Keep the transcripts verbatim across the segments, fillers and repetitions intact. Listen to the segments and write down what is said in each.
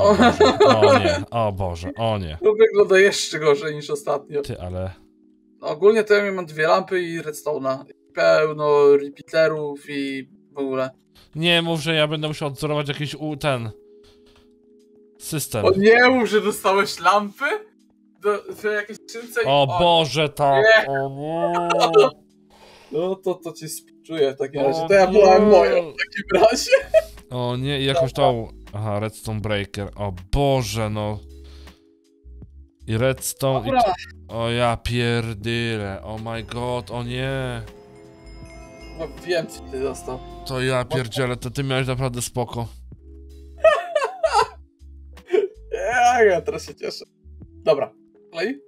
O Boże, o nie, o Boże, o nie. To wygląda jeszcze gorzej niż ostatnio. Ty, ale... Ogólnie to ja mam dwie lampy i redstone'a. Pełno repeaterów i w ogóle. Nie mów, że ja będę musiał odzorować jakiś u, ten... system. O nie mów, że dostałeś lampy? Do, do jakiejś skrzynce i... O Boże, tak. Nie. O nie. No to, to cię spiczuję w takim razie. O To ja nie. byłam moją w takim razie. O nie, i jakoś tą... Aha, Redstone Breaker. O Boże, no. I Redstone... Dobra. I... O ja pierdyle. Oh my god, o nie. No wiem, co ty dostał. To ja pierdzielę, to ty miałeś naprawdę spoko. Ja, ja teraz się cieszę. Dobra. Kolej?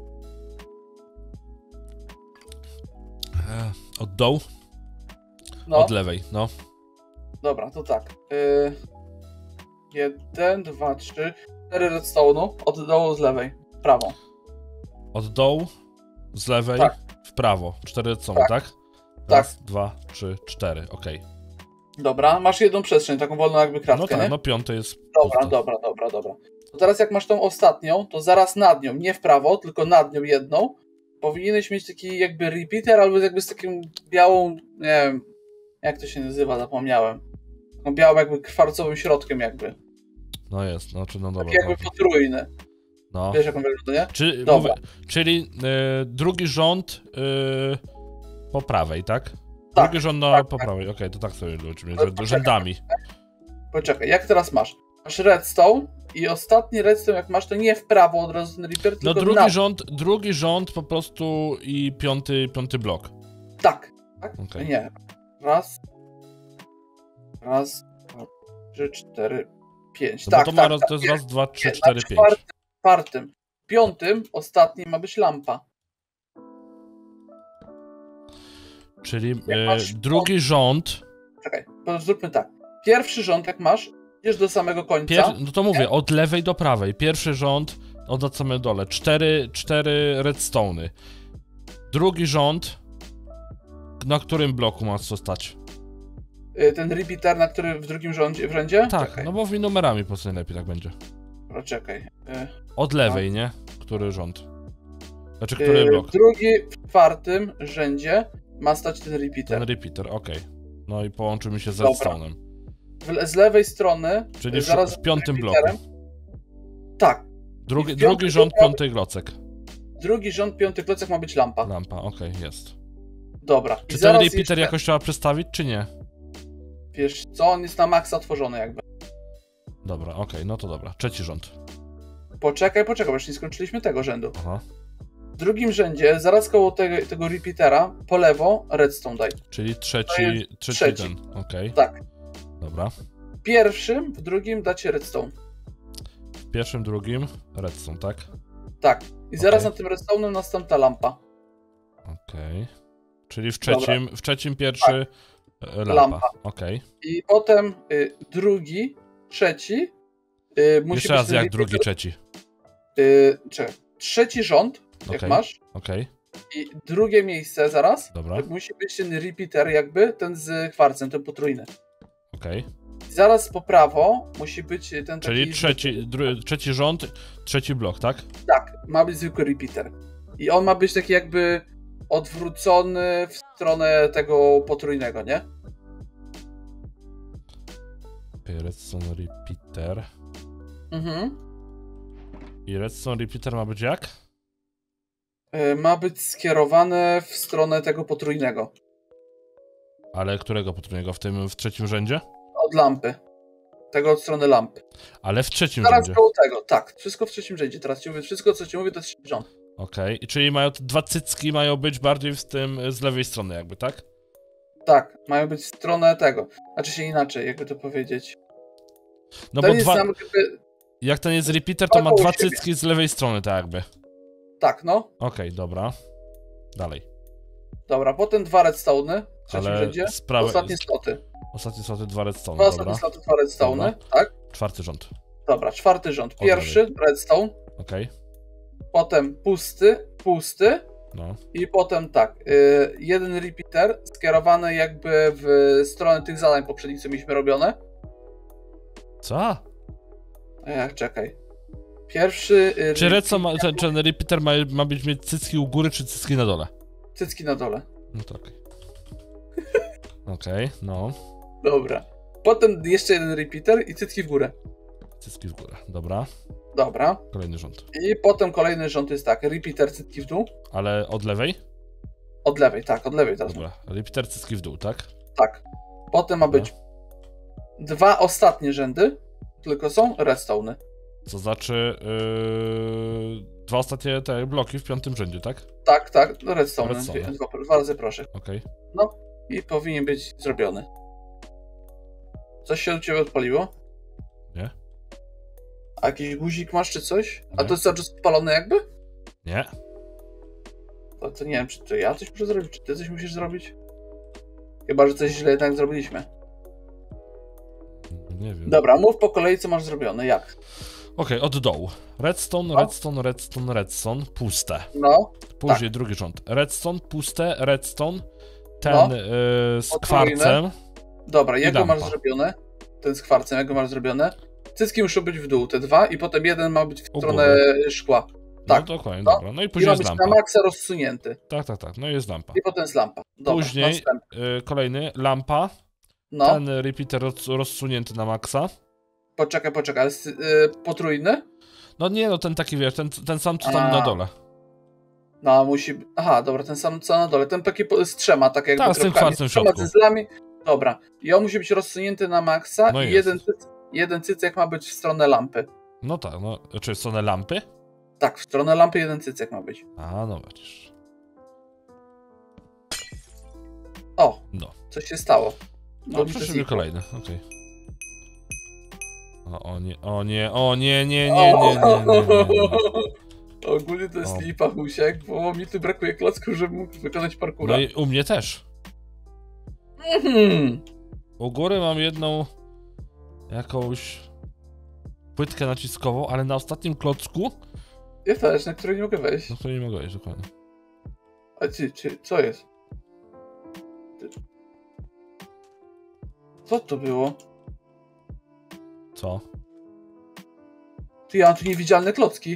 E, Od dołu? No. Od lewej, no. Dobra, to tak. Yy, jeden, dwa, trzy, cztery redstone'u. Od dołu z lewej. W prawo. Od dołu, z lewej, Tak. w prawo. Cztery są, Tak. tak? Tak. Raz, dwa, trzy, cztery, okej. Dobra, masz jedną przestrzeń, taką wolną jakby kratkę, No tak, nie? no piąty jest Dobra, puste. dobra, dobra, dobra. To teraz jak masz tą ostatnią, to zaraz nad nią, nie w prawo, tylko nad nią jedną, powinieneś mieć taki jakby repeater, albo jakby z taką białą, nie wiem, jak to się nazywa, zapomniałem. Taką białą jakby kwarcowym środkiem jakby. No jest, no czy no dobra. Taki jakby dobra. potrójny. No. Wiesz jaką wygląda, nie? Czy, Dobra. mówię, czyli y, drugi rząd y, po prawej, tak? Tak, Drugi rząd no, tak, po tak. prawej, okej, to tak sobie liczymy, Ale że poczekaj. rzędami. Poczekaj, jak teraz masz? Masz redstone i ostatni redstone jak masz, to nie w prawo od razu ten reaper, No tylko drugi na... rząd, drugi rząd po prostu i piąty, piąty blok. Tak. tak? Okej. Nie. Raz. Raz, dwa, trzy, cztery, pięć. No tak, bo to, ma tak, raz, tak. to jest raz, dwa, trzy, Nie, cztery, na pięć. czwartym, czwartym, piątym, ostatnim ma być lampa. Czyli Jak y, masz- drugi rząd, Czekaj, to zróbmy tak. Pierwszy rząd jak masz, idziesz do samego końca. pier, no to mówię, od lewej do prawej. Pierwszy rząd, od na samym dole. Cztery, cztery redstone'y. Drugi rząd, na którym bloku ma co stać? y, Ten repeater, na który w drugim rządzie, w rzędzie? Tak, Czekaj, no bo mi numerami po prostu najlepiej tak będzie. dobra, czekaj. Y, Od lewej, nie? Który rząd? Znaczy, który y, blok? Drugi w czwartym rzędzie ma stać ten repeater. Ten repeater, okej. No i połączy mi się z Dobra. redstone'em. W, z lewej strony, Czyli y, w, zaraz w piątym za bloku. repeaterem- Tak. Drugi, I w piątym drugi rząd, bloku- piąty glocek. Drugi rząd, piąty klocek ma być lampa. Lampa, okej, jest. Dobra. I Czy ten zaraz repeater jeszcze, jakoś trzeba przestawić, czy nie? Wiesz co, on jest na maksa otworzony jakby. Dobra, okej, no to dobra. Trzeci rząd. Poczekaj, poczekaj, bo jeszcze nie skończyliśmy tego rzędu. Aha. W drugim rzędzie, zaraz koło tego, tego repeatera, po lewo, redstone daj. Czyli To trzeci, jest trzeci, trzeci. ten, okej. Tak. Dobra. W pierwszym, w drugim dacie redstone. W pierwszym, drugim, redstone, tak? Tak. I zaraz Okej. na tym redstone'em następna lampa. Okej. Czyli w trzecim, w trzecim pierwszy e, lampa. Lampa. Okej. I potem y, drugi, trzeci. Y, musi Jeszcze być raz ten jak repeater- drugi, trzeci. Y, czekaj. Trzeci rząd, jak Okej. masz. Okej, I drugie miejsce zaraz. dobra, Musi być ten repeater jakby, ten z kwarcem, ten potrójny. okej. I zaraz po prawo musi być ten taki... Czyli trzeci, dru, trzeci rząd, trzeci blok, tak? Tak, ma być zwykły repeater. I on ma być taki jakby odwrócony w stronę tego potrójnego, nie? Okej, redstone repeater. Mhm. I redstone repeater ma być jak? Y, Ma być skierowane w stronę tego potrójnego. Ale którego potrójnego? W tym, w trzecim rzędzie? Od lampy. Tego od strony lampy. Ale w trzecim Zaraz rzędzie. koło tego, tak. Wszystko w trzecim rzędzie. Teraz ci mówię, wszystko co ci mówię to jest trzeci rząd. Okej, i czyli mają te dwa cycki mają być bardziej w tym, z lewej strony jakby, tak? Tak, mają być w stronę tego. Znaczy się inaczej, jakby to powiedzieć. No Ten bo jest dwa, sam jakby... jak ten jest repeater, to ma koło dwa siebie. cycki z lewej strony, tak jakby. Tak, no. Okej, dobra. Dalej. Dobra, potem dwa redstone'y w trzecim Ale rzędzie. z prawej- Ostatnie sloty. Ostatnie sloty, dwa redstone, Dwa dobra. ostatnie sloty, dwa redstone'y, Dobra. tak? Czwarty rząd. Dobra, czwarty rząd. Od Pierwszy, redstone. Okej, Potem pusty, pusty. no. I potem tak, y, jeden repeater skierowany jakby w stronę tych zadań poprzednich, co mieliśmy robione. Co? A jak, czekaj. Pierwszy... Y, czy redstone, ma, ten, ten repeater ma, ma być mieć cycki u góry, czy cycki na dole? Cycki na dole. No to okej. Okej, okay, no. Dobra. Potem jeszcze jeden repeater i cycki w górę. Cycki w górę, dobra. Dobra. Kolejny rząd. I potem kolejny rząd jest tak, repeater, cycki w dół. Ale od lewej? Od lewej, tak, od lewej teraz. Dobra, repeater, cycki w dół, tak? Tak. Potem ma dobra. być dwa ostatnie rzędy, tylko są redstone'y. Co znaczy yy, dwa ostatnie te bloki w piątym rzędzie, tak? Tak, tak, no redstone. redstone. Dwa, dwa razy proszę. Okej. Okay. No i powinien być zrobiony. Coś się u ciebie odpaliło? Nie. A jakiś guzik masz czy coś? Nie. A to jest cały czas odpalone jakby? Nie. To, to nie wiem, czy to ja coś muszę zrobić, czy ty coś musisz zrobić? Chyba, że coś źle jednak zrobiliśmy. Nie wiem. Dobra, mów po kolei, co masz zrobione, jak? Okej, okay, od dołu. Redstone, no. redstone, redstone, redstone, puste. No. Później tak. drugi rząd. Redstone, puste, redstone, ten no. yy, z kwarcem. Dobra, jak go masz zrobione? Ten z kwarcem, jak go masz zrobione? Cycki muszą być w dół, te dwa, i potem jeden ma być w stronę szkła. Tak. No dokładnie, no. Dobra. No i później I jest ma być lampa. na maksa rozsunięty. Tak, tak, tak. No i jest lampa. I potem jest lampa. Dobra, później yy, kolejny, lampa. No. Ten repeater roz, rozsunięty na maksa. Poczekaj, poczekaj, ale yy, potrójny? No nie, no ten taki, wiesz, ten, ten sam co tam A. na dole. No, musi... Aha, dobra, ten sam co na dole. Ten taki z trzema, tak jakby tak, z tym kwarcem w środku. Dobra. I on musi być rozsunięty na maksa no i jeden, cyc, jeden cycek ma być w stronę lampy. No tak, no. Czy w stronę lampy? Tak, w stronę lampy jeden cycek ma być. A, no widzisz. O, no. coś się stało. No, przeszły kolejny, okej. Okay. O, o nie, o nie, o nie, nie, nie, nie, nie, nie, nie, nie. Ogólnie to jest o. lipa, Husiek, bo mi tu brakuje klocków, żeby mógł wykonać parkoura. No i u mnie też. Mm-hmm. U góry mam jedną jakąś płytkę naciskową, ale na ostatnim klocku... Ja też, na której nie mogę wejść. Na której nie mogę wejść, dokładnie. A ci, ci, co jest? Co to było? Co? Ty, ja mam tu niewidzialne klocki.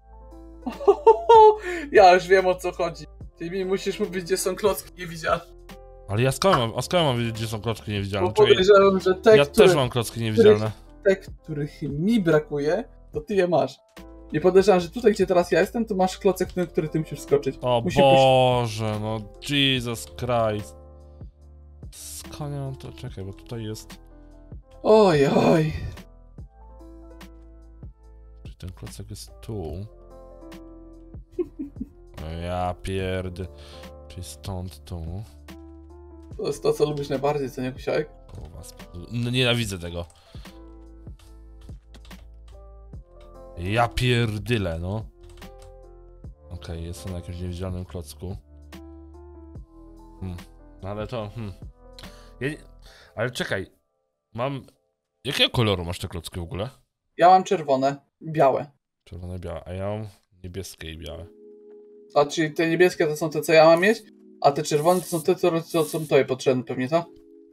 Ja już wiem, o co chodzi. Ty mi musisz mówić, gdzie są klocki niewidzialne. Ale ja skąd mam, a skąd mam wiedzieć, gdzie są klocki niewidzialne? Bo podejrzewam, że te, ja które, też mam klocki niewidzialne. Te, których mi brakuje, to ty je masz. Nie podejrzewam, że tutaj, gdzie teraz ja jestem, to masz klocek, na który ty musisz skoczyć. O Musi Boże, być... no Jesus Christ. Skąd ja mam to? Czekaj, bo tutaj jest... Oj, oj. Czy ten klocek jest tu? O ja pierd... Czyli stąd tu. To jest to, co lubisz najbardziej, co nie, Kusiak? O was... No, nienawidzę tego. Ja pierdyle, no. Okej, okay, jest on na jakimś niewidzialnym klocku. Hmm. No ale to... Hmm. Ja nie... Ale czekaj. Mam... Jakiego koloru masz te klocki w ogóle? Ja mam czerwone, białe. Czerwone, białe, a ja mam niebieskie i białe. A czyli te niebieskie to są te, co ja mam mieć, a te czerwone to są te, co, co są tobie potrzebne pewnie, tak?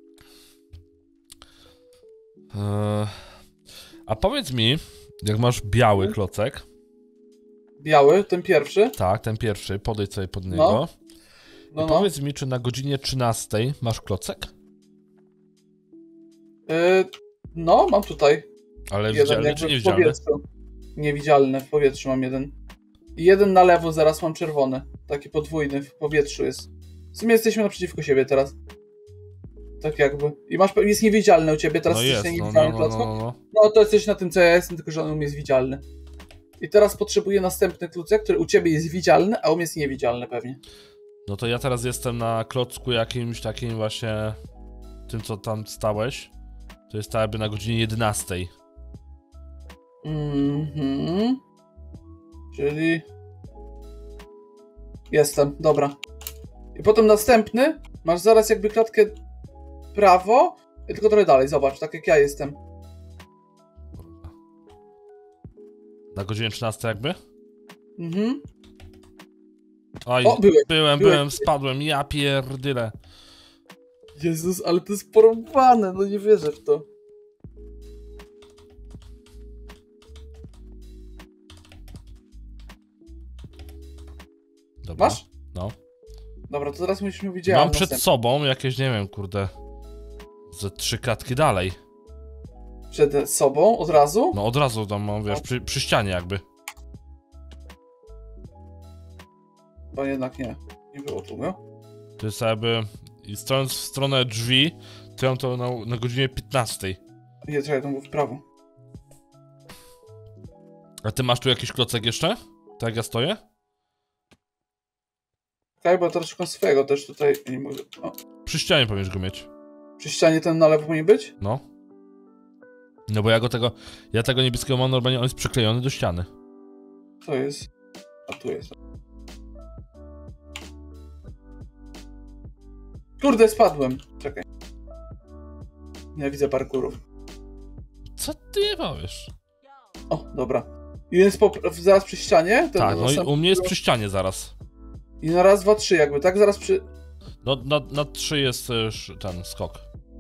Eee, a powiedz mi, jak masz biały hmm. klocek. Biały, ten pierwszy? Tak, ten pierwszy, podejdź sobie pod niego. No. No, I powiedz no. mi, czy na godzinie trzynastej masz klocek? Yy, no, mam tutaj. Ale widzialny czy niewidzialny? Niewidzialny, w powietrzu mam jeden. I jeden na lewo, zaraz mam czerwony. Taki podwójny, w powietrzu jest. W sumie jesteśmy naprzeciwko siebie teraz. Tak jakby. I masz, jest niewidzialny u ciebie, teraz no jesteś jest, na niewidzialnym no, no, klocku? No, no, no. no to jesteś na tym, co ja jestem, tylko że on u mnie jest widzialny. I teraz potrzebuję następny klocek, który u ciebie jest widzialny, a u mnie jest niewidzialny pewnie. No to ja teraz jestem na klocku jakimś takim właśnie... Tym, co tam stałeś. To jest tak jakby na godzinie jedenastej. Mhm. Czyli... Jestem, dobra. I potem następny, masz zaraz jakby klatkę prawo, i tylko trochę dalej, zobacz, tak jak ja jestem. Na godzinie trzynastej jakby? Mhm. Oj, o, byłem, byłem, byłem, byłem, spadłem, ja pierdyle. Jezus, ale to jest porąbane, no nie wierzę w to. Dobra. Masz? No. Dobra, to teraz musisz mi widzieć. Mam przed sobą jakieś, nie wiem, kurde, ze trzy kratki dalej. Przed sobą od razu? No od razu tam mam, wiesz, przy, przy ścianie jakby. Bo jednak nie. Nie było tu, no? To jest jakby, i stojąc w stronę drzwi, to ja mam to na, na godzinie piętnastej. Nie, czekaj, to było w prawo. A ty masz tu jakiś klocek jeszcze? Tak jak ja stoję? Okej, bo teraz szukam swojego też tutaj. Nie mogę. O. Przy ścianie powinieneś go mieć. Przy ścianie ten na lewo powinien być? No. No bo ja go tego, ja tego niebieskiego mam normalnie, on jest przyklejony do ściany. To jest. A tu jest. Kurde, spadłem. Czekaj. Nienawidzę parkurów. Co ty nie powiesz? O, dobra. I jest po, zaraz przy ścianie? Ten Tak, no i sam... u mnie jest przy ścianie zaraz. I na raz, dwa, trzy jakby, tak? Zaraz przy... No, na, na trzy jest już ten skok.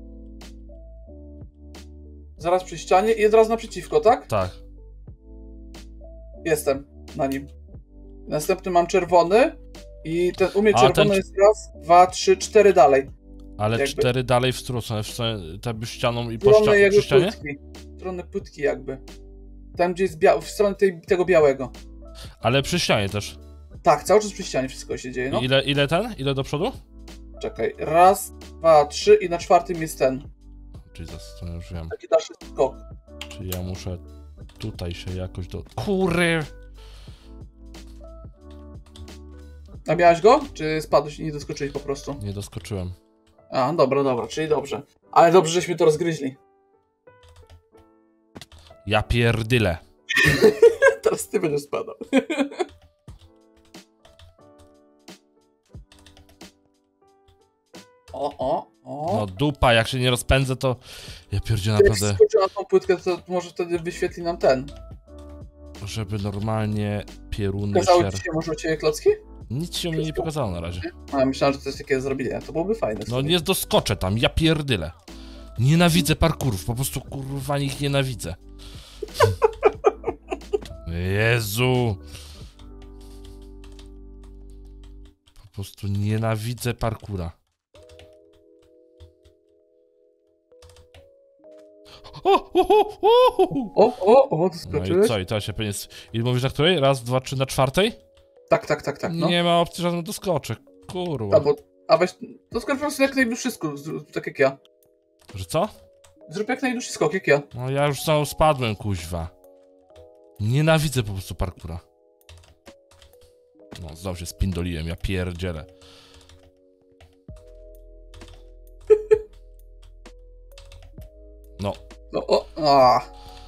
Zaraz przy ścianie i od razu naprzeciwko, tak? Tak. Jestem na nim. Następny mam czerwony i ten u mnie A, czerwony ten... jest raz, dwa, trzy, cztery dalej. Ale jakby. cztery dalej w stronę, w stronę tak ścianą i po Strony ścianie, jakby przy ścianie? płytki. Strony płytki jakby. Tam gdzie jest biały, w stronę tej, tego białego. Ale przy ścianie też. Tak, cały czas przy ścianie wszystko się dzieje, no. I ile, ile ten? Ile do przodu? Czekaj, raz, dwa, trzy i na czwartym jest ten. Jesus, to już wiem. Taki dalszy skok. Czyli ja muszę tutaj się jakoś do... Kury! A miałeś go? Czy spadłeś i nie doskoczyłeś po prostu? Nie doskoczyłem. A, dobra, dobra, czyli dobrze. Ale dobrze, żeśmy to rozgryźli. Ja pierdyle. Teraz ty będziesz spadał. O, o, o. No dupa, jak się nie rozpędzę, to... Ja pierdzielę Jak naprawdę... skoczy na tą płytkę, to może wtedy wyświetli nam ten. Żeby normalnie pieruny Pokazało się... ci się może u ciebie klocki? Nic się mnie nie pokazało na razie. A, myślałem, że to jest takie zrobienie. To byłoby fajne. No nie doskoczę tam, ja pierdyle. Nienawidzę parkurów, po prostu kurwa ich nienawidzę. Jezu. Po prostu nienawidzę parkura. O, o, o, o. O, o, o, No doskoczyłeś? i co, i to się pewnie... I mówisz na której? Raz, dwa, trzy, na czwartej? Tak, tak, tak, tak, no. Nie ma opcji, żadnego doskoczę. Kurwa. A, bo, a weź, doskocz po prostu jak najdłuższy skok, zrób tak jak ja. Że co? Zrób jak najdłuższy skok, jak ja. No ja już znowu spadłem, kuźwa. Nienawidzę po prostu parkura. No, znowu się spindoliłem, ja pierdzielę. No. No, o, a.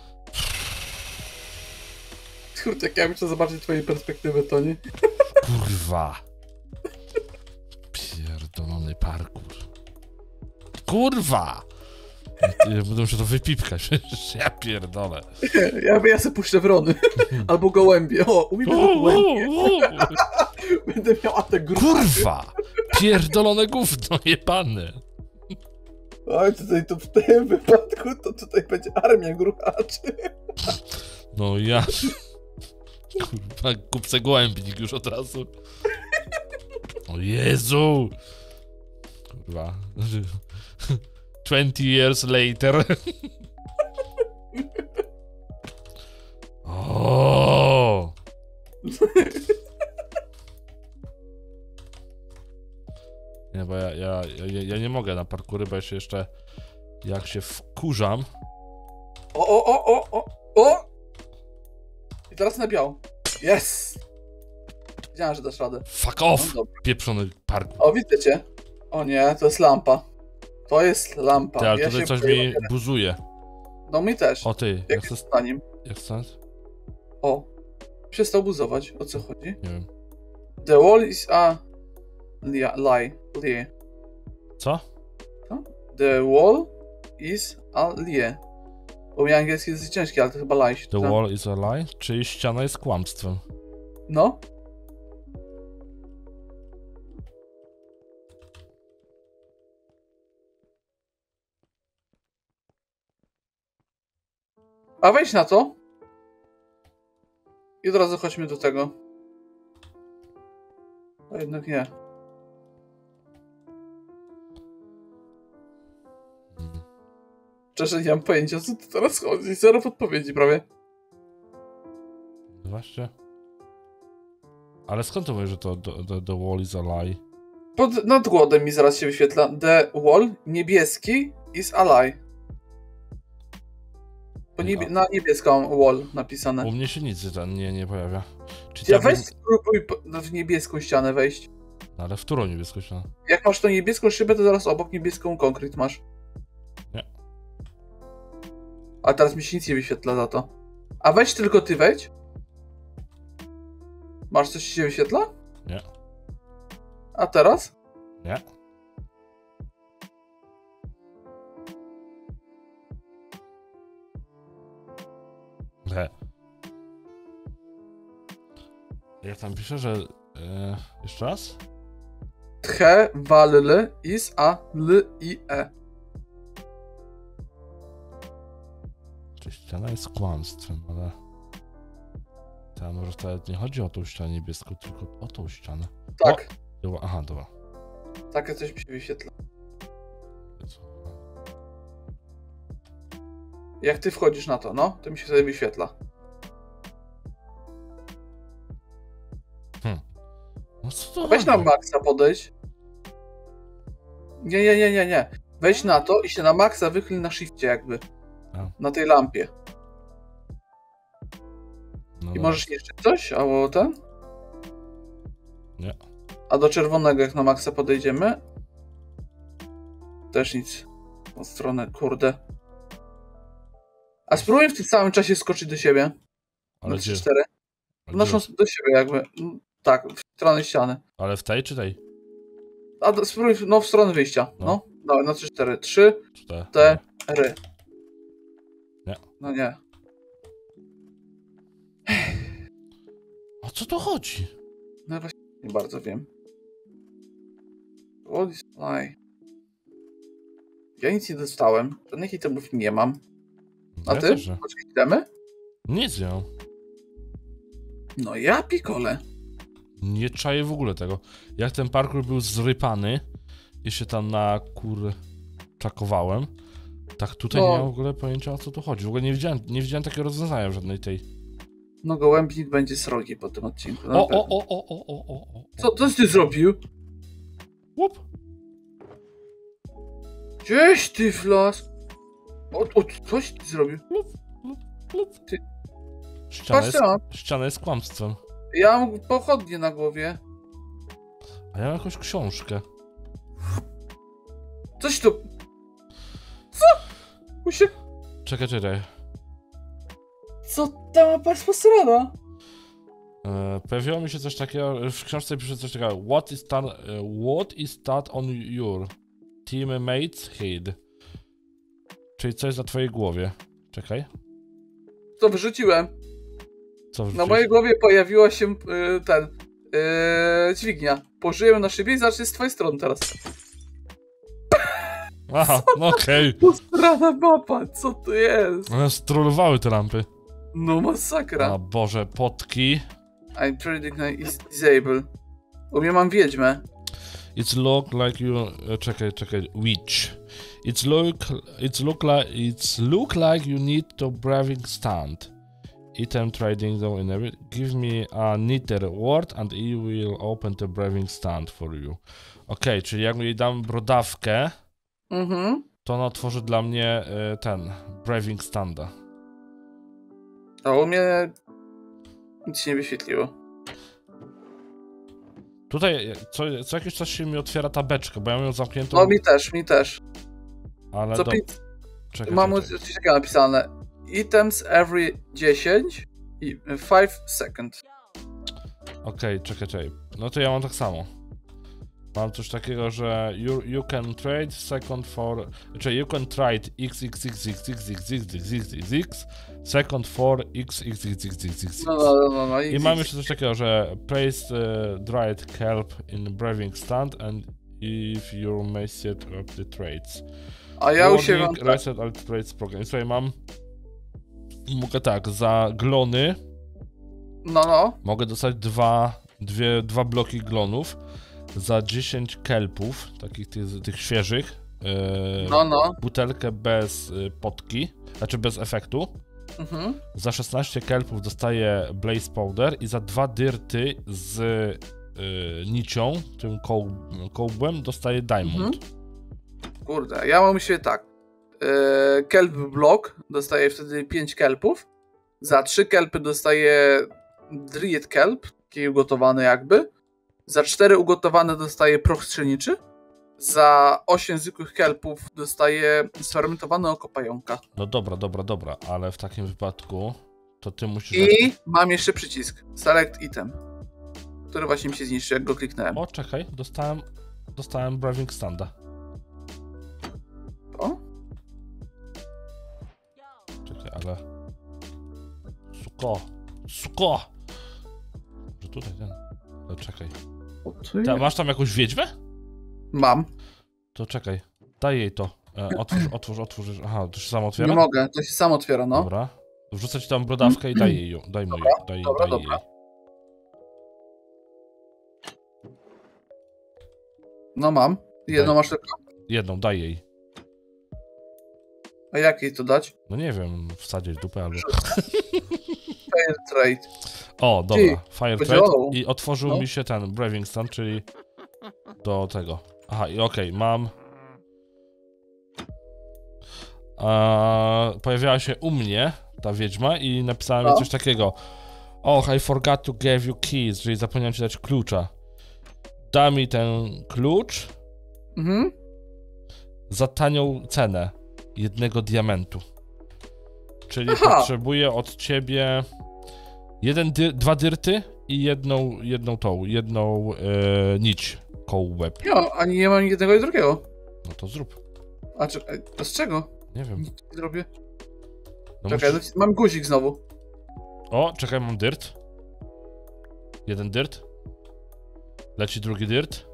Kurde, jak ja muszę zobaczyć twojej perspektywy, to nie? Kurwa. Pierdolony parkur. Kurwa! Ja będę musiał to wypipkać, przecież ja pierdolę. Ja, ja sobie puszczę wrony. Albo gołębie. O, umiemy gołębie. Będę miał atak gruchy. Kurwa! Pierdolone gówno jebane. Oj, tutaj to w tym wypadku to tutaj będzie armia gruchaczy. No ja... Kurwa, kupce gołębnik już od razu. O Jezu! Kurwa. twenty years later. O! Nie, bo ja, ja, ja, ja nie mogę na parkury, bo ja się jeszcze... Jak się wkurzam... O, o, o, o, o, o! I teraz na biało. Yes! Wiedziałem, że dasz radę. Fuck off! No, dobra. Pieprzony parkur. O, widzę cię. O nie, to jest lampa. To jest lampa. Ty, ale Ja tutaj się coś boję. mi buzuje. No mi też. O ty, Jak jak chcesz... jest na nim. Jak chcesz? O. Przestał buzować. O co chodzi? Nie wiem. The wall is a... Lie. Lie. Lie. Co? The wall is a lie. Bo mi angielski jest dosyć ciężki, ale to chyba lie. The wall is a lie? Czyli ściana jest kłamstwem. No. A wejdź na to. I od razu chodźmy do tego. A jednak nie. Hmm. Szczerze nie mam pojęcia, co tu teraz chodzi. Zero podpowiedzi prawie. Właśnie. Ale skąd to mówisz, że to the, the, the wall is a lie? Pod nadgłodem mi zaraz się wyświetla. The wall, niebieski, is a lie. Bo niebie na niebieską wall napisane. U mnie się nic tam nie, nie pojawia. Czy Ja tak weź jest... spróbuj w niebieską ścianę wejść. Ale w którą niebieską ścianę? Jak masz tą niebieską szybę, to zaraz obok niebieską konkret masz. Nie. A teraz mi się nic nie wyświetla za to. A weź tylko ty wejdź. Masz coś ci się wyświetla? Nie. A teraz? Nie. Nie. Jak tam pisze, że... E, jeszcze raz? Tche, wal, is, a, l, i, e. Czy ściana jest kłamstwem, ale... Tam może to nie chodzi o tą ścianę niebieską, tylko o tą ścianę. Tak. O, aha, dobra. Takie coś mi się wyświetla. Jak ty wchodzisz na to, no, to mi się sobie wyświetla. Hmm. No co to Weź na chodzi? maksa podejść. Nie, nie, nie, nie, nie. Wejdź na to i się na maksa wychyl na shifcie jakby. A. Na tej lampie. No I dobra. możesz jeszcze coś? Albo ten? Nie. A do czerwonego jak na maksa podejdziemy? Też nic. Od stronę, kurde. A spróbuj w tym samym czasie skoczyć do siebie. Ale Na gdzie? trzy cztery. W naszą do siebie jakby. Tak, w stronę ściany. Ale w tej czy tej? A do, spróbuj, no w stronę wyjścia. No. No. Dawaj, na trzy cztery. trzy, Cztery. cztery. Nie. No nie. O co to chodzi? No właśnie nie bardzo wiem. What is lie? Ja nic nie dostałem. Żadnych itemów nie mam. A Ja ty? też nie. Poczekaj, itemy? Nic nie mam. No ja pikole. Nie czaję w ogóle tego. Jak ten parkour był zrypany i się tam na kur... czakowałem, tak tutaj No. nie mam w ogóle pojęcia, o co tu chodzi. W ogóle nie widziałem, nie widziałem takiego rozwiązania w żadnej tej... No gołębnik będzie srogi po tym odcinku. O, No, o, o, o, o, o, o, o. Co, coś ty zrobił? Łup. Gdzieś ty wlazł? O, o, coś ty zrobił? Łup, łup, łup. Ty- Ściana Patrz, jest, co mam. ściana jest kłamstwem. Ja mam pochodnie na głowie. A ja mam jakąś książkę. Coś tu... Co? Muszę... Czekaj, czekaj. Co ta mapa jest posrana? E, pojawiło mi się coś takiego, w książce pisze coś takiego, what is that, what is that on your teammate's head? Czyli coś na twojej głowie. Czekaj. Co wyrzuciłem? Co Na wrzuciłeś? mojej głowie pojawiła się y, ten... Y, dźwignia. Położyłem na szybie i zacznie z twojej strony teraz. Aha, no okej. Posrana mapa, co to jest? One strollowały te lampy. No masakra. A Boże, potki. I predict is disabled. U mnie mam wiedźmę. It's look like you... e, Czekaj, czekaj. Witch. It's look... It's look like... It's look like you need to braving stand. Item trading zone in every... Give me a knitter word and I will open the braving stand for you. Okej, czyli jak jej dam brodawkę, Mhm. to ona otworzy dla mnie e, ten... braving standa. A u mnie... Nic się nie wyświetliło. Tutaj co, co jakiś czas się mi otwiera ta beczka, bo ja mam ją zamkniętą... No mi też, mi też. Ale Co do... pi... Czekaj, Mam czekaj. coś takiego napisane. Items every dziesięć i pięć second. Okej, czekaj, czekaj. No to ja mam tak samo. Mam coś takiego, że you, you can trade second for... Znaczy, you can trade x, x, x, x, x, x, x, x, x, x, x, second for x, x, x, x, x, x. No, no, no, no. I mam jeszcze coś takiego, że place uh, dried kelp in braving stand and if you mess it up the trades. A ja u siebie mam Warning, tak. reset all trades program. I tutaj mam... Mogę tak, za glony No, no. mogę dostać dwa dwie, dwa bloki glonów za dziesięć kelpów, takich tych, tych świeżych. Yy, no, no. Butelkę bez y, potki, znaczy bez efektu. Mhm. Za szesnaście kelpów dostaję Blaze Powder i za dwa dyrty z y, nicią, tym koł, kołbłem, dostaję Diamond. Mhm. Kurde, ja mam u siebie tak. Yy, kelp block dostaję wtedy pięć kelpów. Za trzy kelpy dostaję Dryad kelp, taki ugotowany jakby. Za cztery ugotowane dostaję proch strzelniczy. Za osiem zwykłych kelpów dostaję sfermentowane oko pająka. No dobra, dobra, dobra, ale w takim wypadku to ty musisz... I mam jeszcze przycisk Select Item, który właśnie mi się zniszczył, jak go kliknąłem. O, czekaj, dostałem, dostałem Braving Standa. O? Czekaj, ale... Suko, suko! Że tutaj ten... Ale czekaj. Ta, masz tam jakąś wiedźmę? Mam. To czekaj, daj jej to. E, otwórz, otwórz, otwórz. Aha, to się samo otwiera? Nie mogę, to się samo otwiera, no. Dobra. Wrzucę ci tam brodawkę i daj jej ją. Daj mu jej. Daj, dobra, daj dobra. jej. No mam. Jedną Daj. masz tylko. Jedną, daj jej. A jak jej to dać? No nie wiem, wsadzić dupę albo... Fair trade. O, dobra. Ty, Fire Trade. podziałało. I otworzył No. mi się ten Braving Stand, czyli do tego. Aha, i okej, okay, mam... A, pojawiała się u mnie ta wiedźma i napisała mi No. coś takiego. Oh, I forgot to give you keys, czyli zapomniałem ci dać klucza. Da mi ten klucz Mhm. za tanią cenę jednego diamentu. Czyli Aha. potrzebuję od ciebie jeden dy dwa dyrty i jedną, jedną tą, jedną e, nić kołłeb. Ja, ani nie mam jednego i drugiego. No to zrób. A, czekaj, a z czego? Nie wiem. Nic nie zrobię. No Czekaj, musisz... mam guzik znowu. O, czekaj, mam dyrt. Jeden dyrt. Leci drugi dyrt.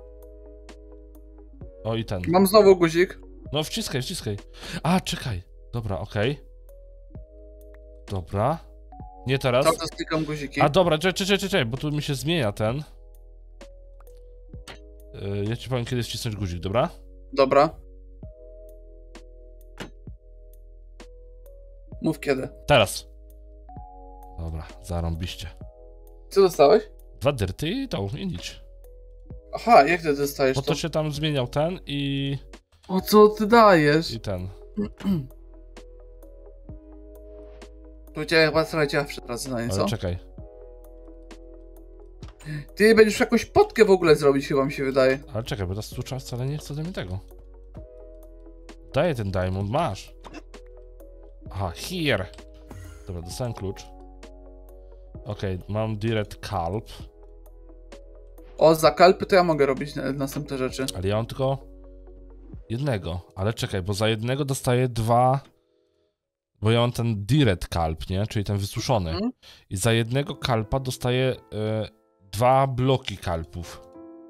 O, i ten. Mam znowu guzik. No wciskaj, wciskaj. A, czekaj. Dobra, okej. Okay. Dobra. Nie teraz. Cały czas klikam guziki. A dobra, czekaj, czekaj, czekaj, bo tu mi się zmienia ten. Yy, ja ci powiem, kiedy wcisnąć guzik, dobra? Dobra. Mów kiedy. Teraz. Dobra, zarąbiście. Co dostałeś? Dwa dyrty i tą, i nic. Aha, jak ty dostajesz Bo to? to się tam zmieniał ten i... O co ty dajesz? i ten. Powiedziałem chyba trochę ciawsze teraz zdanie, Ale co? czekaj. Ty będziesz jakąś potkę w ogóle zrobić, chyba mi się wydaje. Ale czekaj, bo ta stucza wcale nie chce ode mnie tego. Daję ten diamond, masz. Aha, here. Dobra, dostałem klucz. Okej, okay, mam direct kalp. O, za kalpy to ja mogę robić na- następne rzeczy. Ale ja mam tylko jednego. Ale czekaj, bo za jednego dostaję dwa... Bo ja mam ten direct kalp, nie? Czyli ten wysuszony. Mhm. I za jednego kalpa dostaję e, dwa bloki kalpów.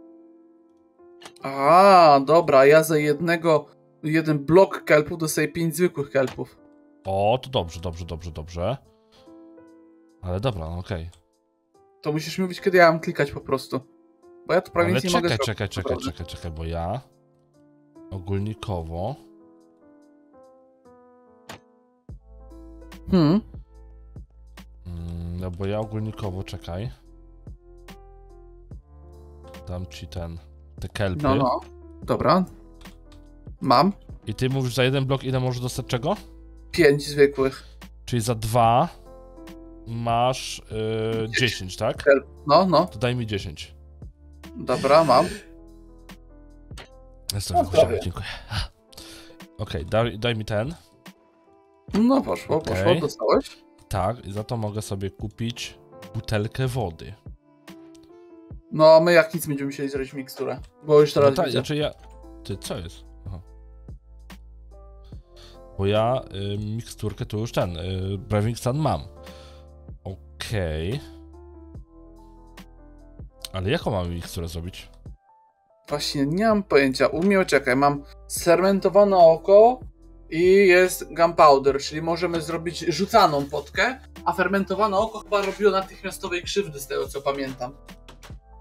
A, dobra, ja za jednego, jeden blok kelpów dostaję pięć zwykłych kelpów. O, to dobrze, dobrze, dobrze, dobrze. Ale dobra, no okej. Okay. To musisz mi mówić, kiedy ja mam klikać po prostu. Bo ja to prawie Ale nic nie czekaj, mogę czekaj, zrobić. czekaj, naprawdę. czekaj, czekaj, bo ja ogólnikowo... Hmm. Mm, no bo ja ogólnikowo, czekaj. Dam ci ten, te kelpy. No, no. Dobra. Mam. I ty mówisz za jeden blok ile możesz dostać czego? Pięć zwykłych. Czyli za dwa masz yy, dziesięć, tak? Kelp. No, no. To daj mi dziesięć. Dobra, mam. Jestem No, wychodziony, prawie. dziękuję. Okej, okay, daj, daj mi ten. No, poszło, Okej. poszło, dostałeś. Tak, i za to mogę sobie kupić butelkę wody. No, a my jak nic będziemy musieli zrobić miksturę. Bo już teraz No tak, widzę. znaczy ja... Ty, co jest? Aha. Bo ja y, miksturkę tu już ten, y, Braving Stand mam. Okej. Okay. Ale jaką mamy miksturę zrobić? Właśnie nie mam pojęcia. U mnie, czekaj, mam sfermentowane oko i jest gunpowder, czyli możemy zrobić rzucaną potkę, a fermentowane oko chyba robiło natychmiastowej krzywdy, z tego co pamiętam.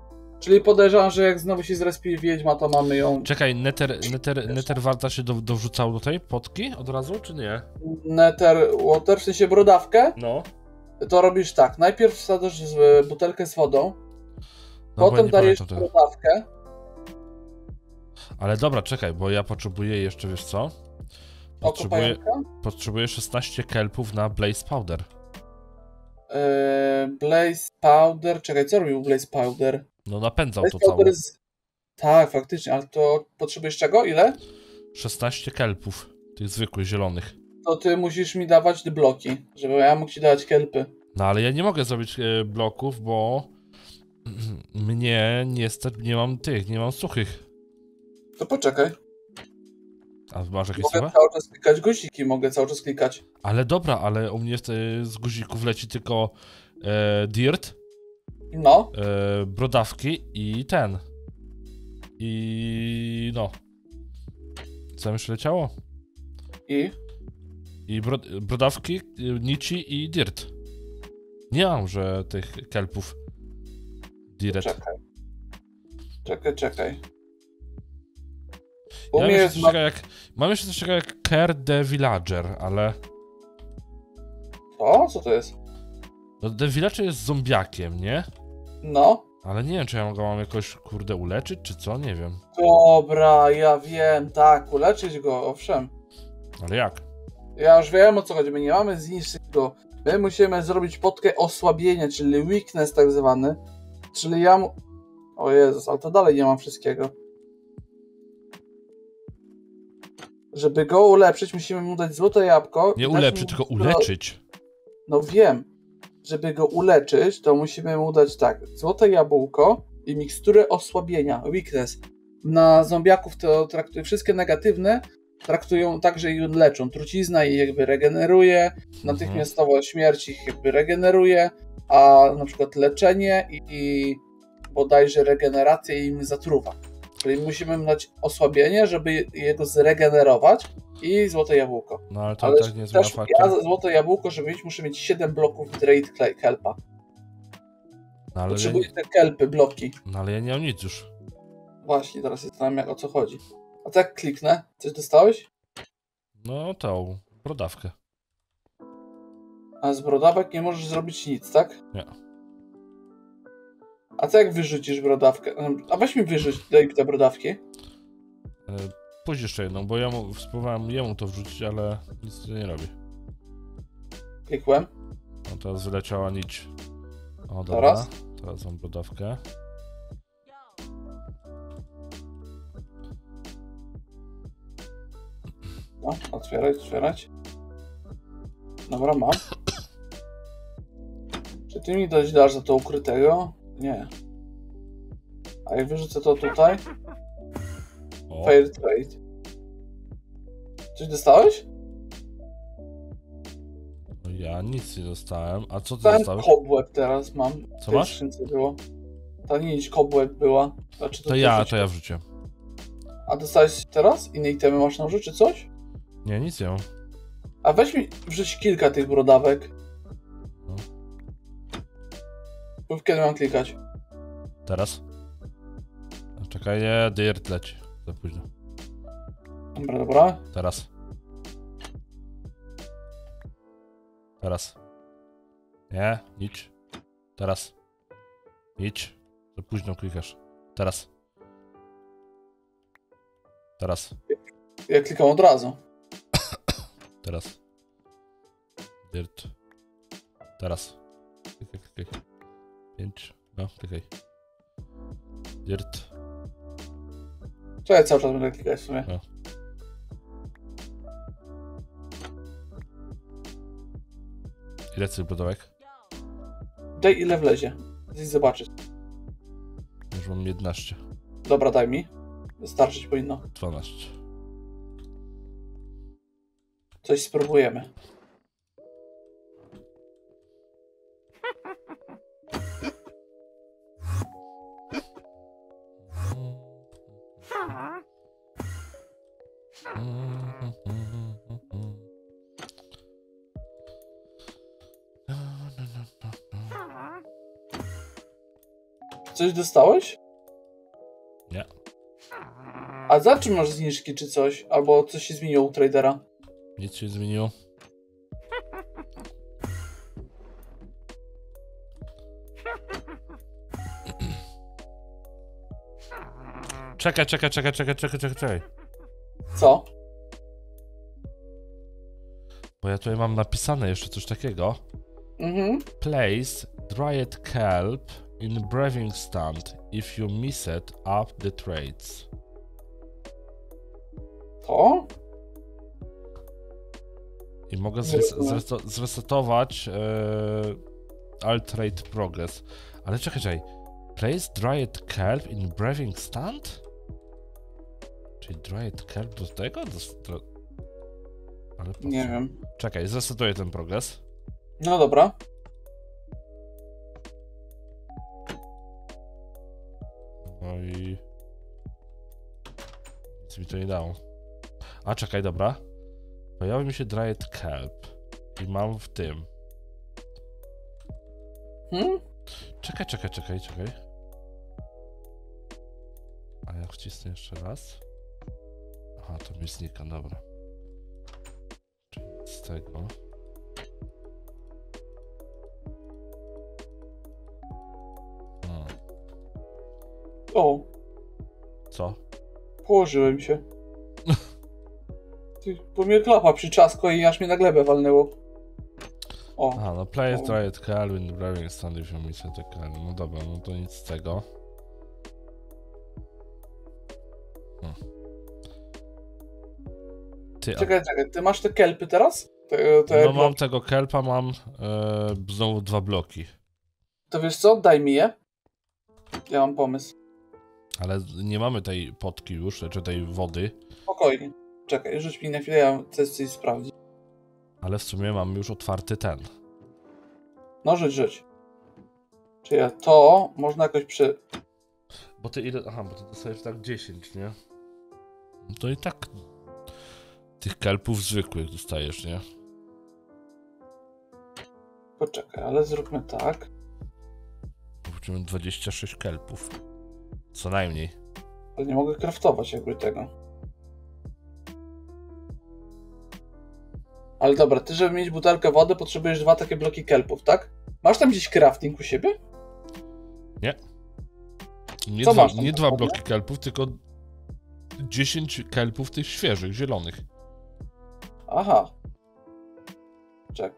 Czyli podejrzewam, że jak znowu się zrespi wiedźma, to mamy ją... Czekaj, Nether, nether, nether warta się do, dorzucał do tej potki od razu, czy nie? Nether water, w sensie brodawkę, No. to robisz tak. Najpierw wsadzasz z- butelkę z wodą, No, bo ja potem nie dajesz pamiętam tego. brodawkę. Ale dobra, czekaj, bo ja potrzebuję jeszcze, wiesz co? Oko Potrzebuję, pająka. potrzebuję szesnaście kelpów na Blaze Powder. Yy, Blaze Powder. Czekaj, co robił Blaze Powder? No napędzał Blaze to Powder cało. jest... Tak, faktycznie, ale to potrzebujesz czego? Ile? szesnaście kelpów, tych zwykłych, zielonych. To ty musisz mi dawać te bloki, żeby ja mógł ci dawać kelpy. No ale ja nie mogę zrobić e, bloków, bo mnie niestety nie mam tych, nie mam suchych. To poczekaj. A masz jakieś Mogę suche? cały czas klikać guziki, mogę cały czas klikać. Ale dobra, ale u mnie z, z guzików leci tylko e, dirt, No, e, brodawki i ten. I no. Co jeszcze leciało? i... I bro, brodawki, y, nici i dirt. Nie mam, że tych kelpów. Dirt. Czekaj. Czekaj, czekaj. U Ja mam mnie jeszcze jest... coś Ma... takiego jak, mam jeszcze coś takiego jak Care the Villager, ale... O, co to jest? No, The Villager jest zombiakiem, nie? No. Ale nie wiem, czy ja go mam jakoś, kurde, uleczyć, czy co? Nie wiem. Dobra, ja wiem, tak, uleczyć go, owszem. Ale jak? Ja już wiem, o co chodzi, my nie mamy zniszczyć go. My musimy zrobić potkę osłabienia, czyli weakness tak zwany. Czyli ja mu... O Jezus, ale to dalej nie mam wszystkiego. Żeby go ulepszyć, musimy mu dać złote jabłko. Nie i dać ulepszyć, mu- tylko uleczyć. No wiem. Żeby go uleczyć, to musimy mu dać tak, złote jabłko i miksturę osłabienia, weakness. Na zombiaków to traktuje wszystkie negatywne, traktują tak, że ich leczą. Trucizna ich jakby regeneruje, natychmiastowa śmierć ich jakby regeneruje, a na przykład leczenie i, i bodajże regeneracja im zatruwa. Czyli musimy mu dać osłabienie, żeby jego zregenerować i złote jabłko. No ale to Ale tak nie zmienia też faktu. ja za złote jabłko, żeby mieć, muszę mieć siedem bloków Dread Kelpa. No ale, ja Potrzebuję nie, te kelpy, bloki. no ale ja nie mam nic już. Właśnie, teraz jestem jak o co chodzi. A co jak kliknę? Coś dostałeś? No tą brodawkę. A z brodawek nie możesz zrobić nic, tak? Nie. A co jak wyrzucisz brodawkę? A weź mi wyrzuć daj te brodawki. E, Pójdź jeszcze jedną, bo ja mu, spróbowałem jemu to wrzucić, ale nic to nie robi. Klikłem. No teraz wyleciała nić. O dobra. Teraz? Teraz mam brodawkę. No, otwierać, otwierać. Dobra, mam. Czy ty mi coś dasz za to ukrytego? Nie. A jak wyrzucę to tutaj? O, Fair trade. Coś dostałeś? no ja nic nie dostałem. A co ty Ten dostałeś? cobweb teraz mam. W Co tej masz? skrzynce było. Ta nić cobweb była. Znaczy, To ty ja, wrzuciłeś? to ja wrzuciłem. A dostałeś teraz? Inne itemy masz na użyć, czy coś? Nie, nic nie mam. A weź mi wrzuć kilka tych brodawek. No. Mów, kiedy mam klikać. Teraz? A czekaj, nie, dirt leci. Za późno. Dobra, dobra. Teraz. Teraz. Nie, idź. Teraz. Idź. Za późno klikasz. Teraz. Teraz. Ja klikam od razu. Teraz. Dirt. Teraz. Klikaj, klikaj. Pięć. No, klikaj. Dirt. Co ja cały czas będę klikać w sumie? No. Ile tych brodawek? Daj ile wlezie. Chcę zobaczyć. Już mam jedenaście. Dobra, daj mi. Wystarczyć powinno. dwanaście. Coś spróbujemy. Coś dostałeś? Nie. A za czym masz zniżki czy coś? Albo coś się zmieniło u tradera? Nic się zmieniło. Czekaj, czekaj, czekaj, czekaj, czekaj, czekaj, czekaj. Co? Bo ja tutaj mam napisane jeszcze coś takiego. Mhm. Place dried kelp in brewing stand if you miss it up the trades. To? I mogę zres zres zresetować e, Alt Trade Progress. Ale czekaj, czekaj. Place dried kelp in brewing stand? Czyli dried kelp do tego? Do, do... Ale po Nie co? wiem. Czekaj, zresetuję ten progres. No dobra. No i... Nic mi to nie dało. A czekaj, dobra. Pojawił mi się dried kelp. I mam w tym. Hmm? Czekaj, czekaj, czekaj, czekaj. A jak wcisnę jeszcze raz? Aha, to mi znika, dobra. Czyli z tego. Hmm. O, Co? położyłem się. Ty, bo mnie klapa przyczaskła i aż mnie na glebę walnęło. O. A, no play O. dried kelp in brewing stand if you miss it again. No dobra, no to nic z tego. Hmm. Ty, a Czekaj, czekaj, ty masz te kelpy teraz? Te, te no mam bloki. tego kelpa, mam e, znowu dwa bloki. To wiesz co? Daj mi je. Ja mam pomysł. Ale nie mamy tej potki już, czy tej wody. Spokojnie. Czekaj, rzuć mi na chwilę, ja chcę coś sprawdzić. Ale w sumie mam już otwarty ten. No rzuć, rzuć. Czy ja to można jakoś przy... Bo ty ile... Aha, bo ty dostajesz tak dziesięć, nie? No to i tak tych kelpów zwykłych dostajesz, nie? Poczekaj, ale zróbmy tak. Będziemy dwadzieścia sześć kelpów. Co najmniej. Ale nie mogę craftować jakby tego. Ale dobra, ty żeby mieć butelkę wody potrzebujesz dwa takie bloki kelpów, tak? Masz tam gdzieś crafting u siebie? Nie. Nie, Co dwa, masz tam nie dwa dokładnie? bloki kelpów, tylko dziesięć kelpów tych świeżych, zielonych. Aha. Czek.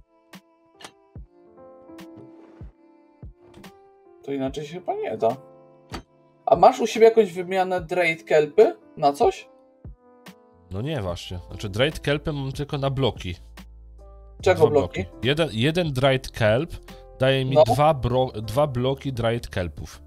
To inaczej się chyba nie da. A masz u siebie jakąś wymianę dried kelpy na coś? No nie, właśnie. Znaczy dried kelpy mam tylko na bloki. Czego Dwa bloki? Jeden, jeden dried kelp daje mi No. dwa, bro, dwa bloki dried kelpów.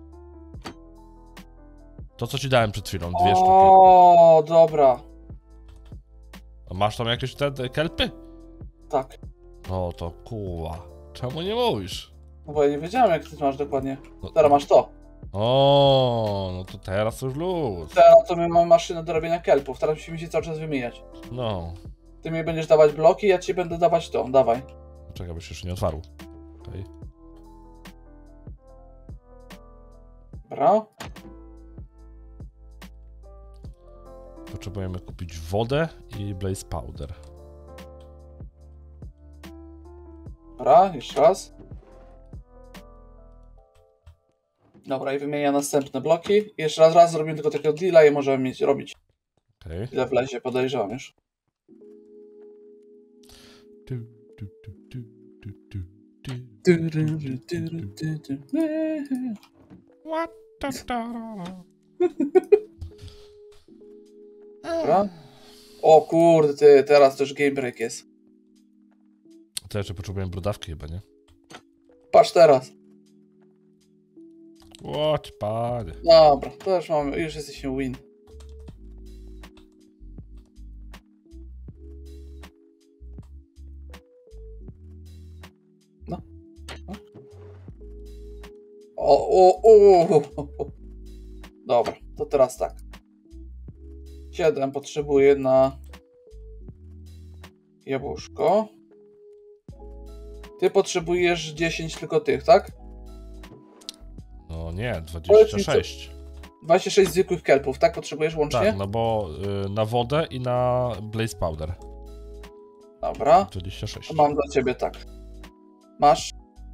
To, co ci dałem przed chwilą, dwie sztuki. O, dobra. A masz tam jakieś te, te kelpy? Tak. No to kuła. Czemu nie mówisz? No bo ja nie wiedziałem, jak ty masz dokładnie. No, Teraz masz to. O, no to teraz już luz. Teraz to my mamy maszynę do robienia kelpów. Teraz musimy się cały czas wymieniać. No. Ty mi będziesz dawać bloki, ja ci będę dawać to. Dawaj. Czekaj, byś jeszcze nie otwarł. Okej. Dobra. Potrzebujemy kupić wodę i blaze powder. Dobra, jeszcze raz. Dobra, i wymienia następne bloki. I jeszcze raz, raz zrobimy tylko takiego deala i możemy mieć, robić. Okej. Ile wlezie, podejrzewam już. Tu, tu, tu, tu, tu, tu, tu. What the da- Dobra. O kurde, ty, teraz też game break jest. To jeszcze potrzebujemy brodawki chyba, nie? Patrz teraz. Łoć, panie. Dobra, to już mamy, już jesteśmy win. No. No. O, o, o, o, o. Dobra, to teraz tak. siedem potrzebuję na jabłuszko. Ty potrzebujesz dziesięć tylko tych, tak? No nie, dwadzieścia sześć. dwadzieścia sześć zwykłych kelpów, tak? Potrzebujesz łącznie? Tak, no bo y, na wodę i na blaze powder. Dobra. dwadzieścia sześć. To mam dla ciebie tak. Masz.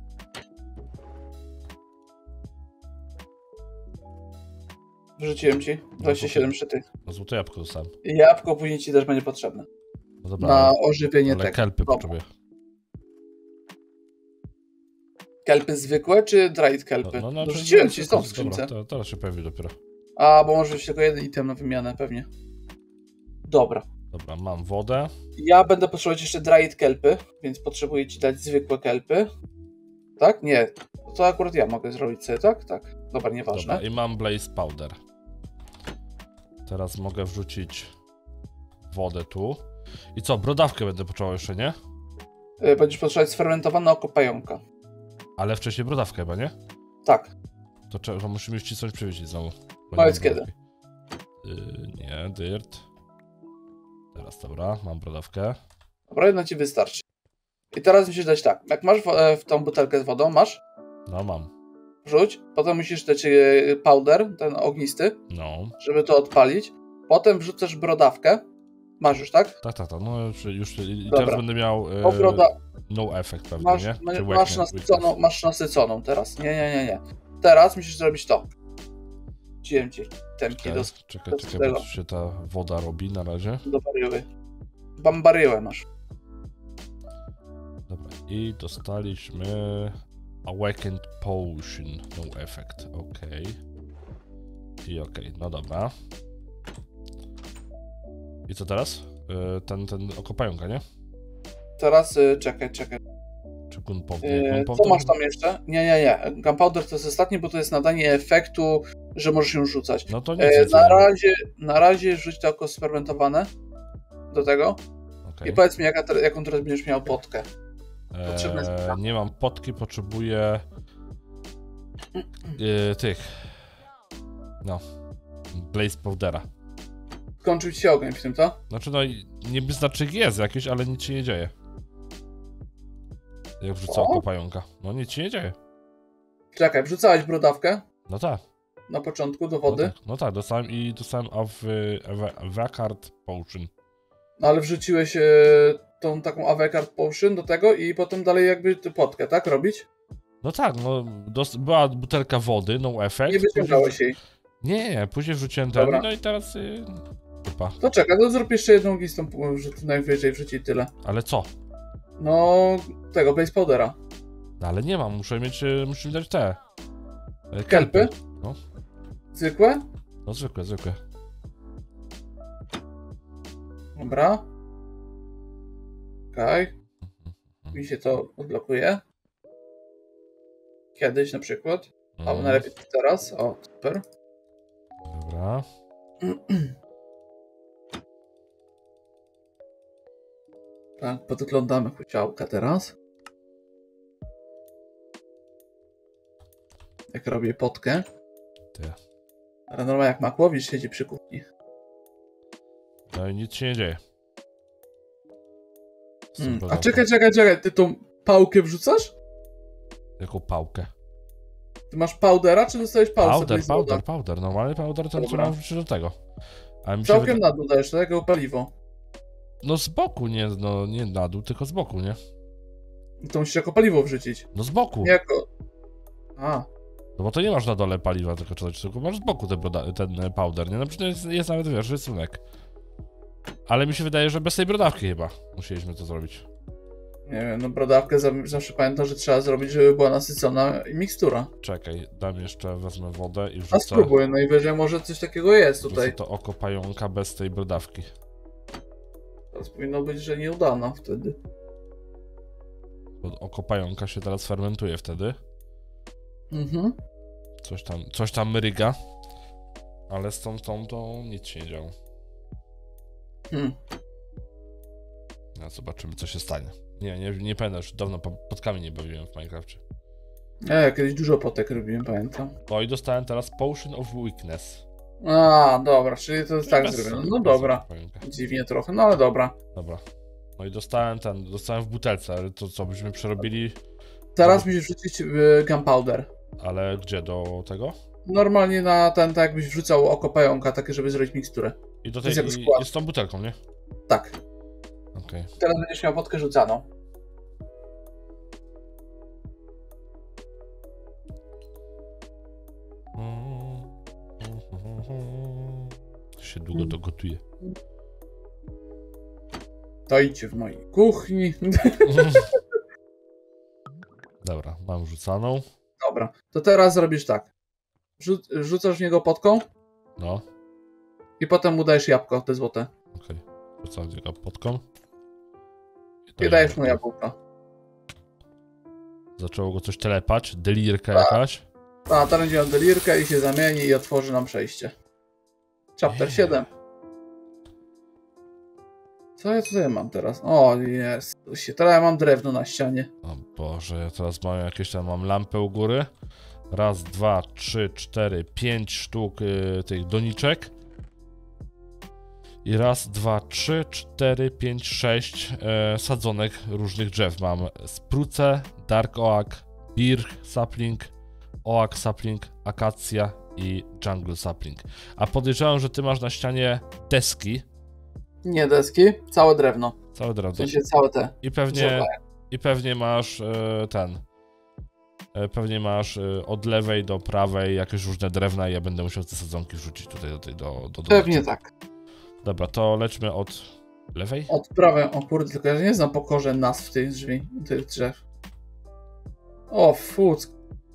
Wrzuciłem ci. dwadzieścia siedem szyty. No złote jabłko dostałem. Jabłko później ci też będzie potrzebne. No dobra, Na ale, ożywienie ale tego. kelpy Dobra. potrzebuję. Kelpy zwykłe czy dried kelpy? No, No, no, Wrzuciłem ci stąd w dobra, skrzynce. to, teraz się pojawi dopiero. A, bo może być tylko jeden item na wymianę pewnie. Dobra. Dobra, mam wodę. Ja będę potrzebować jeszcze dried kelpy, więc potrzebuję ci dać zwykłe kelpy. Tak? Nie. To akurat ja mogę zrobić sobie, tak? Tak. Dobra, nieważne. Dobra, i mam blaze powder. Teraz mogę wrzucić wodę tu. I co, brodawkę będę potrzebował jeszcze, nie? Y, Będziesz potrzebować sfermentowane oko pająka. Ale wcześniej brodawkę chyba, nie? Tak. To, cze- to musimy już ci coś przywieźć znowu. Bo Powiedz nie mam kiedy. brodawki. Yy, nie, dirt. Teraz dobra, mam brodawkę. Dobra, jedna ci wystarczy. I teraz musisz dać tak. Jak masz w, w tą butelkę z wodą, masz? No mam. Wrzuć. Potem musisz dać y, powder, ten ognisty, No. żeby to odpalić. Potem wrzucasz brodawkę. Masz już, tak? Tak, tak, tak. No już, już i Dobra. teraz będę miał yy, Po broda... no effect pewnie, Masz, nie? ma- Czy masz, weakness, nasyconą, weakness. masz nasyconą teraz. Nie, nie, nie, nie. Teraz musisz zrobić to. Wziąłem ci temki Czekaj, do, czekaj, do czekaj, tego. bo tu się ta woda robi na razie. do baryły. Bambaryłę masz. Dobra, i dostaliśmy Awakened Potion, no effect, okej. I okej, no dobra. I co teraz? Yy, ten, ten oko pająka, nie? Teraz y, czekaj, czekaj. Czy gunpowder? Y, Gunpowder? co masz tam jeszcze? Nie, nie, nie. Gunpowder to jest ostatni, bo to jest nadanie efektu, że możesz ją rzucać. No to nic, E, nic na, nie mam. razie, na razie rzuć to oko sfermentowane do tego. Okej. I powiedz mi, jaka te, jaką teraz będziesz miał potkę. potrzebne jest Eee, nie mam potki, potrzebuję yy, tych. No. Blaze powdera. Skończył ci się ogień w tym, to? Znaczy no, i niby znaczy jest jakieś, ale nic się nie dzieje. Jak wrzucę O? oko pająka. No nic się nie dzieje. Czekaj, wrzucałeś brodawkę No tak. na początku do No wody, tak, no tak, dostałem i dostałem Avacard Potion. no ale wrzuciłeś e, tą taką Avacard Potion do tego i potem dalej jakby tę potkę, tak? Robić? No tak, no dos- była butelka wody, no effect. Nie wyciągałeś jej. Nie, nie, później wrzuciłem ten, Dobra. no i teraz... Yy, chyba. To czekaj, to zrób jeszcze jedną listą, że tu najwyżej wrzuci tyle. Ale co? No, tego, Blaze Powdera. No ale nie mam, muszę mieć, yy, muszę mi dać te... Yy, Kelpy? No, Zwykłe? no zwykłe, zwykłe. Dobra. Okej. Mi się to odblokuje. Kiedyś na przykład. Albo Mm, najlepiej teraz. O, super. Dobra. Tak, podglądamy chciałka teraz. Jak robię potkę. Ty. Ale normalnie jak Makłowicz siedzi przy kuchni. No i nic się nie dzieje. Z tym Hmm. A brodawką. czekaj, czekaj, czekaj. Ty tą pałkę wrzucasz? Jaką pałkę? Ty masz powdera, czy dostałeś pałkę? Powder, powder, powder. Normalny powder to co Dobra. mam wrzucić do tego. A mi się Całkiem wyda... na dół dajesz, tak? Jak paliwo. No z boku, nie, no, nie na dół, tylko z boku, nie? To musisz jako paliwo wrzucić. No z boku. Nie jako... A, No bo to nie masz na dole paliwa, tylko coś, tylko masz z boku ten, broda- ten e, powder, nie? No przecież jest, jest nawet, wiesz, rysunek. Ale mi się wydaje, że bez tej brodawki chyba musieliśmy to zrobić. nie wiem, no brodawkę za- zawsze pamiętam, że trzeba zrobić, żeby była nasycona mikstura. Czekaj, dam jeszcze, wezmę wodę i A wrzucę, spróbuj, najwyżej może coś takiego jest wrzucę tutaj. to oko pająka bez tej brodawki. Teraz powinno być, że nieudana wtedy. Bo oko pająka się teraz fermentuje wtedy. Mhm. Coś tam, coś tam mryga. Ale z tą, tą, to nic się nie działo. Hmm. No, zobaczymy, co się stanie. Nie, nie, nie pamiętam, już dawno po- podkami nie bawiłem w Minecrafcie. Ja, ja kiedyś dużo potek robiłem, pamiętam. O, i dostałem teraz Potion of Weakness. A, dobra, czyli to jest tak Bez- zrobione. No bez dobra. pająka. Dziwnie trochę, no ale dobra. Dobra. No i dostałem ten, dostałem w butelce, ale to co, byśmy przerobili, Teraz musisz wrzucić y, gunpowder. ale gdzie, do tego? Normalnie na ten, tak jakbyś wrzucał oko pająka, takie, żeby zrobić miksturę. I do To jest tej, jak i, skład. jest tą butelką, nie? Tak. Okej. Okay. Teraz będziesz miał wodkę rzucaną. Się długo to gotuje. Dajcie w mojej kuchni. Dobra, mam rzucaną. Dobra, to teraz robisz tak. Rzu rzucasz w niego potką. No. I potem mu dajesz jabłko, te złote. Okej. Okay. Rzucam w niego potką. I, I dajesz mu jabłko. Zaczęło go coś telepać. Delirka A. jakaś. A, teraz będzie on delirkę i się zamieni i otworzy nam przejście. Chapter yeah. siedem. Co ja tutaj mam teraz? O, jest. Teraz ja mam drewno na ścianie. O Boże, ja teraz mam jakieś tam, mam lampę u góry. Raz, dwa, trzy, cztery, pięć sztuk y, tych doniczek. I raz, dwa, trzy, cztery, pięć, sześć y, sadzonek różnych drzew. Mam spruce, dark oak, birch sapling, oak sapling, akacja i jungle sapling. A podejrzewam, że ty masz na ścianie deski. Nie deski, całe drewno. Całe drewno. W sensie całe te. I pewnie, i pewnie masz e, ten. E, pewnie masz e, od lewej do prawej jakieś różne drewna i ja będę musiał te sadzonki wrzucić tutaj do tej do, do, do Pewnie do tak. Dobra, to lećmy od lewej? Od prawej, o kurde, tylko ja nie znam po korze nazw tych drzwi, tych drzew. O, fuck.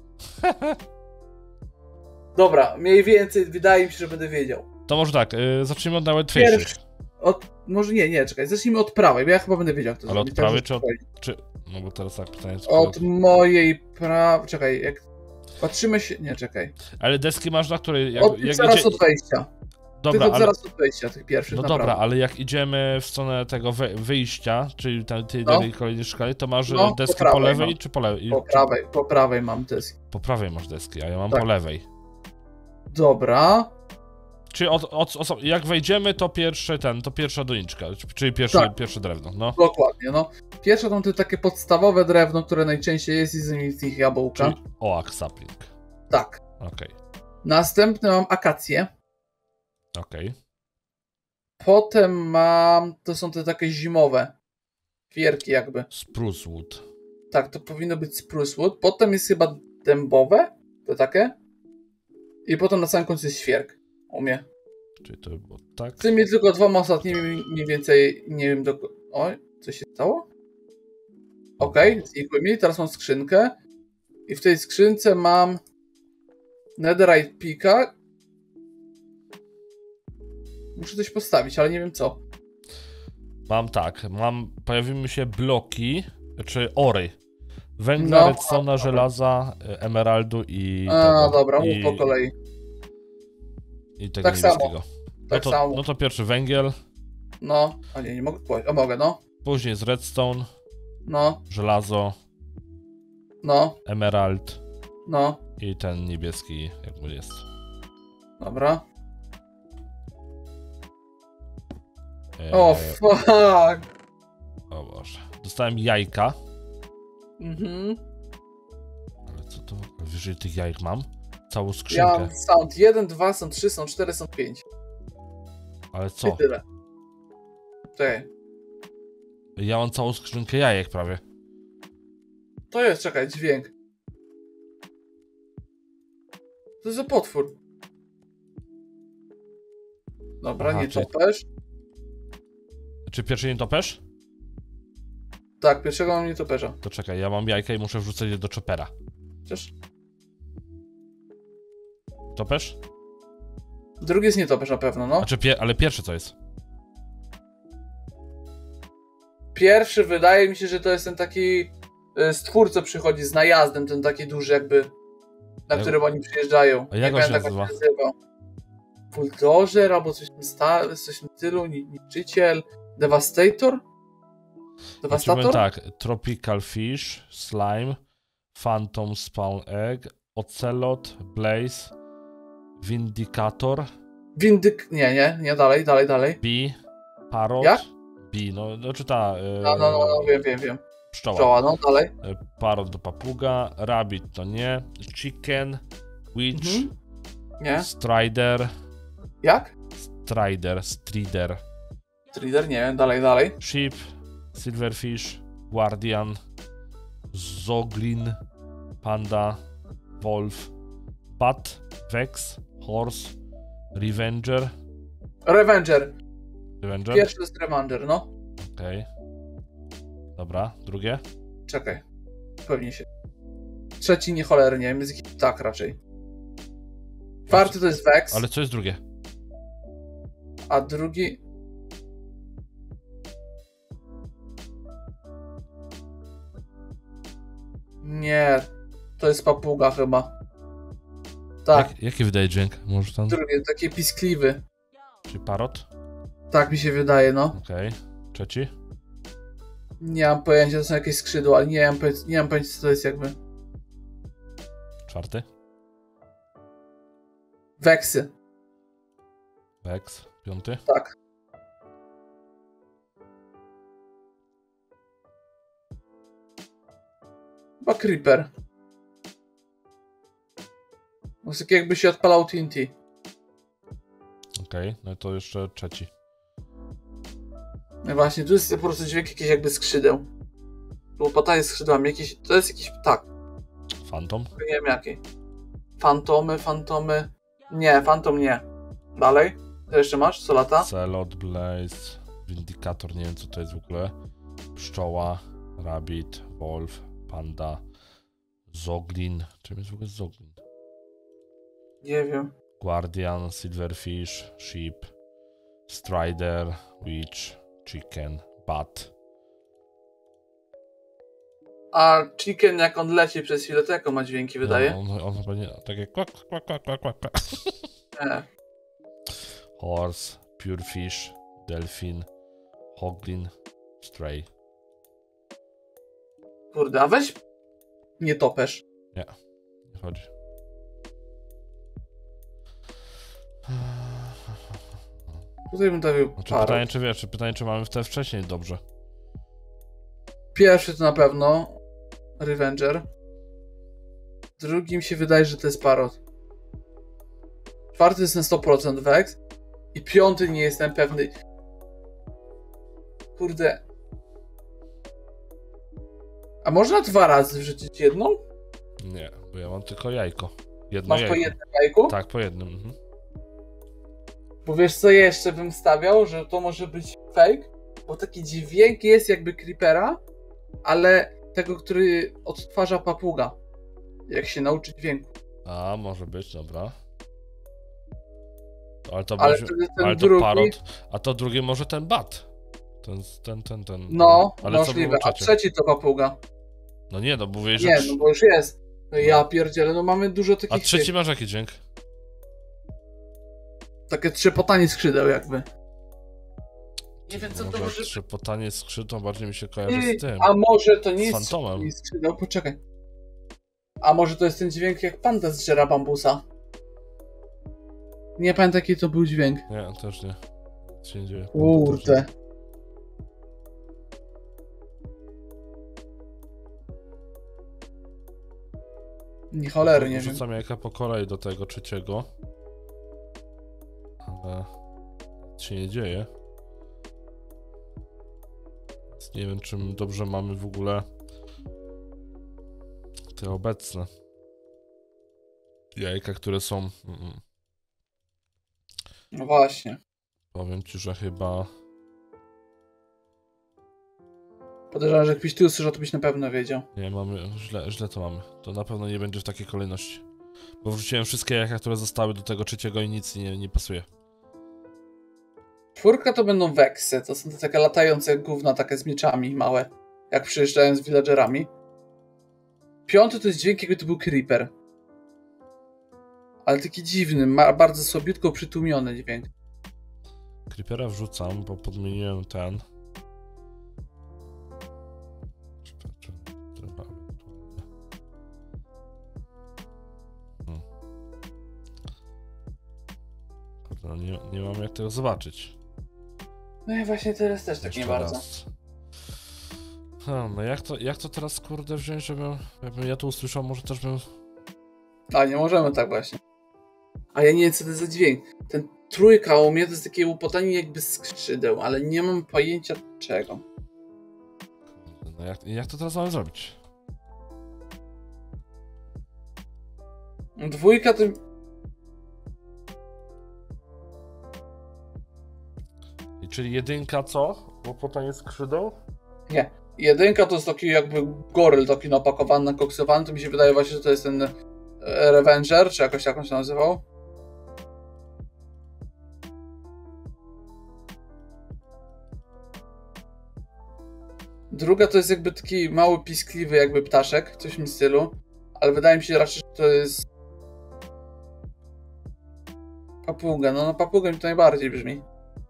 Dobra, mniej więcej wydaje mi się, że będę wiedział. To może tak, y, zacznijmy od najłatwiejszych. Pierwszy, od, może nie, nie, czekaj, zacznijmy od prawej, bo ja chyba będę wiedział, kto Ale zrobi. od prawej czy od... Czy, no bo teraz tak, pytanie jest... Od mojej prawej, czekaj, jak patrzymy się, nie, czekaj. Ale deski masz na której... Jak, od jak zaraz idzie... od wejścia. Dobra, ale... ale... zaraz od wejścia, tych pierwszych, No naprawdę. dobra, ale jak idziemy w stronę tego wy wyjścia, czyli tej, tej no. kolejnej szkali, to masz no, deski po, prawej, po lewej no. czy po lewej? Po prawej, po prawej mam deski. Po prawej masz deski, a ja mam tak. po lewej. Dobra. Czyli od, od, od, jak wejdziemy, to pierwszy ten, to pierwsza doniczka, czyli pierwszy, tak. pierwsze drewno, no. Dokładnie, no. Pierwsze to, to takie podstawowe drewno, które najczęściej jest i z nich jabłka. Czyli oak sapling. Tak. Okej. Okay. Następne mam akację. Okej. Okay. Potem mam, to są te takie zimowe. Wierki jakby. Spruce wood. Tak, to powinno być spruce wood. Potem jest chyba dębowe, to takie. I potem na samym końcu jest świerk. U mnie. Czyli to było tak. Z tymi tylko dwoma ostatnimi mniej więcej nie wiem do... Oj, co się stało? Okej, okay, znikły mi. Teraz mam skrzynkę. I w tej skrzynce mam netherite pika. Muszę coś postawić, ale nie wiem co. Mam tak, mam, pojawiły mi się bloki, czy ory. Węgla, no, redstone'a, żelaza, emeraldu i A, tego. dobra, i, mów po kolei. I tego tak niebieskiego. Samo. No, tak to, samo. no to pierwszy węgiel. No, a nie, nie mogę, a mogę, no. Później jest redstone. No. Żelazo. No. Emerald. No. I ten niebieski, jak mu jest. Dobra. Eee, o, fuck! O Boże. Dostałem jajka. Mhm. Ale co to? Wyżej tych jajek mam? Całą skrzynkę. Ja mam sound jeden, dwa, są trzy, są cztery, są pięć. Ale co? I tyle. Czekaj. Ja mam całą skrzynkę jajek prawie. To jest, czekaj, dźwięk. To jest za potwór. Dobra, Aha, nie czyli... topesz. Czy pierwszy nie topesz? Tak, pierwszego mam nie toperza. To czekaj, ja mam jajka i muszę wrzucać je do chopera. Chociaż... Topesz? Drugi jest nie topesz na pewno, no. Znaczy, pie ale pierwszy co jest? Pierwszy wydaje mi się, że to jest ten taki stwór, co przychodzi z najazdem, ten taki duży jakby, na jak... którym oni przyjeżdżają. A jak on się nazywa? Bulldozer albo coś w tym, coś w tym stylu, niszczyciel, Devastator? Devastator? Tak, Tropical Fish, Slime, Phantom Spawn Egg, Ocelot, Blaze, Vindicator. Windyk... Nie, nie, nie, dalej, dalej, dalej. Bee, Parrot. Jak? Bee, no, no czy ta... Yy, no, no, no, no, wiem, wiem, wiem. Pszczoła. Pszczoła, no, dalej. Parrot do papuga, Rabbit to nie, Chicken, Witch, mhm. Nie? Strider. Jak? Strider, Strider. Trader? Nie wiem, dalej, dalej. Sheep, Silverfish, Guardian, Zoglin, Panda, Wolf, Bat, Vex, Horse, Revenger. Revenger. Revenger? Pierwszy to jest Revenger, no. Okej. Okay. Dobra, drugie? Czekaj. Pewnie się. Trzeci nie cholernie, wiem, jest jakiś tak raczej. Czwarty to jest Vex. Ale co jest drugie? A drugi... Nie, to jest papuga chyba. Tak. Jak, jaki wydaje dźwięk? Może tam? Drugie, takie piskliwy. Czy parrot? Tak mi się wydaje, no. Okej. Okay. Trzeci? Nie mam pojęcia, to są jakieś skrzydła, ale nie mam pojęcia, nie mam pojęcia co to jest jakby. Czwarty? Weksy. Vex. Piąty? Tak. Chyba Creeper. Bo tak jakby się odpalał T N T. Okej, okay. No to jeszcze trzeci. No właśnie, tu jest po prostu dźwięk jakiś jakby skrzydeł. Łopata z skrzydłami, jakiś, to jest jakiś ptak. Phantom? Nie wiem jaki. Fantomy, fantomy. Nie, fantom nie. Dalej? Co jeszcze masz? Co lata? Celot, Blaze, Vindicator, nie wiem co to jest w ogóle. Pszczoła, Rabbit, Wolf, Panda, Zoglin. Czym jest w ogóle Zoglin? Nie wiem. Guardian, Silverfish, Sheep, Strider, Witch, Chicken, Bat. A chicken jak on leci przez chwilę, to jaką ma dźwięki wydaje? No, on, on chyba nie, takie kwak, kwak, kwak, kwak, kwak, kwak. Nie. Horse, Purefish, Delfin, Hoglin, Stray. Kurde, a weź nie topesz. Nie, nie chodzi. Tutaj bym trafił Znaczy parę. pytanie, czy wiesz, czy pytanie, czy mamy te wcześniej dobrze. Pierwszy to na pewno Revenger. Drugim się wydaje, że to jest Parrot. Czwarty jest na sto procent Vex. I piąty nie jestem pewny. Kurde. A można dwa razy wrzucić jedną? Nie, bo ja mam tylko jajko. Jedno Masz jajko. po jednym jajku? Tak, po jednym. Mhm. Bo wiesz co jeszcze bym stawiał, że to może być fake? Bo taki dźwięk jest jakby Creepera, ale tego, który odtwarza papuga. Jak się nauczy dźwięku. A, może być, dobra. Ale to Ale będzie, wtedy ten ale to drugi... parrot, a to drugie może ten bat. Ten, ten, ten, ten. No, ale możliwe. Co A trzeci to papuga. No nie, no bo mówię, że... Nie, no bo już jest. No ja pierdzielę, no mamy dużo takich... A trzeci tych, masz jaki dźwięk? takie trzepotanie skrzydeł jakby. Nie wiem co to Może może... trzepotanie skrzydła bardziej mi się kojarzy Ty, z tym. a może to nie Z jest fantomem. trzepotanie skrzydeł? Poczekaj. A może to jest ten dźwięk jak panda zżera bambusa? Nie pamiętam jaki to był dźwięk. Nie, też nie. Co się dzieje? Kurde. Nie cholery, nie wiem. Rzucam jajka po kolei do tego trzeciego. Ale... nic się nie dzieje. Więc nie wiem, czym dobrze mamy w ogóle te obecne jajka, które są... Mm, No właśnie. powiem ci, że chyba... Podejrzewam, że jakbyś ty usłyszał, to byś na pewno wiedział. Nie, mamy... Źle, źle to mamy. To na pewno nie będzie w takiej kolejności. Bo wrzuciłem wszystkie jajka, które zostały do tego trzeciego i nic nie, nie pasuje. Czwórka to będą weksy. To są te takie latające gówna, takie z mieczami małe. Jak przyjeżdżają z villagerami. Piąty to jest dźwięk, jakby to był creeper. Ale taki dziwny, ma bardzo słabiutko przytłumiony dźwięk. Creepera wrzucam, bo podmieniłem ten. Hmm. Kurde, no nie, nie mam jak tego zobaczyć. No i właśnie teraz też tak Jeszcze nie bardzo. raz. Ha, no jak to, jak to teraz kurde wziąć, żebym, jakbym ja to usłyszał, może też bym... A nie możemy tak właśnie. A ja nie wiem, co to jest za dźwięk. Ten trójka u mnie to jest takie łupotanie jakby skrzydeł, ale nie mam pojęcia czego. No jak, jak to teraz mamy zrobić? Dwójka to... I czyli jedynka co? Łopotanie skrzydeł? Nie. Jedynka to jest taki jakby goryl taki napakowany, nakoksowany. To mi się wydaje właśnie, że to jest ten Revenger, czy jakoś tak on się nazywał. Druga to jest jakby taki mały, piskliwy jakby ptaszek, coś w tym stylu. Ale wydaje mi się raczej, że to jest papuga. No, no papuga mi to najbardziej brzmi.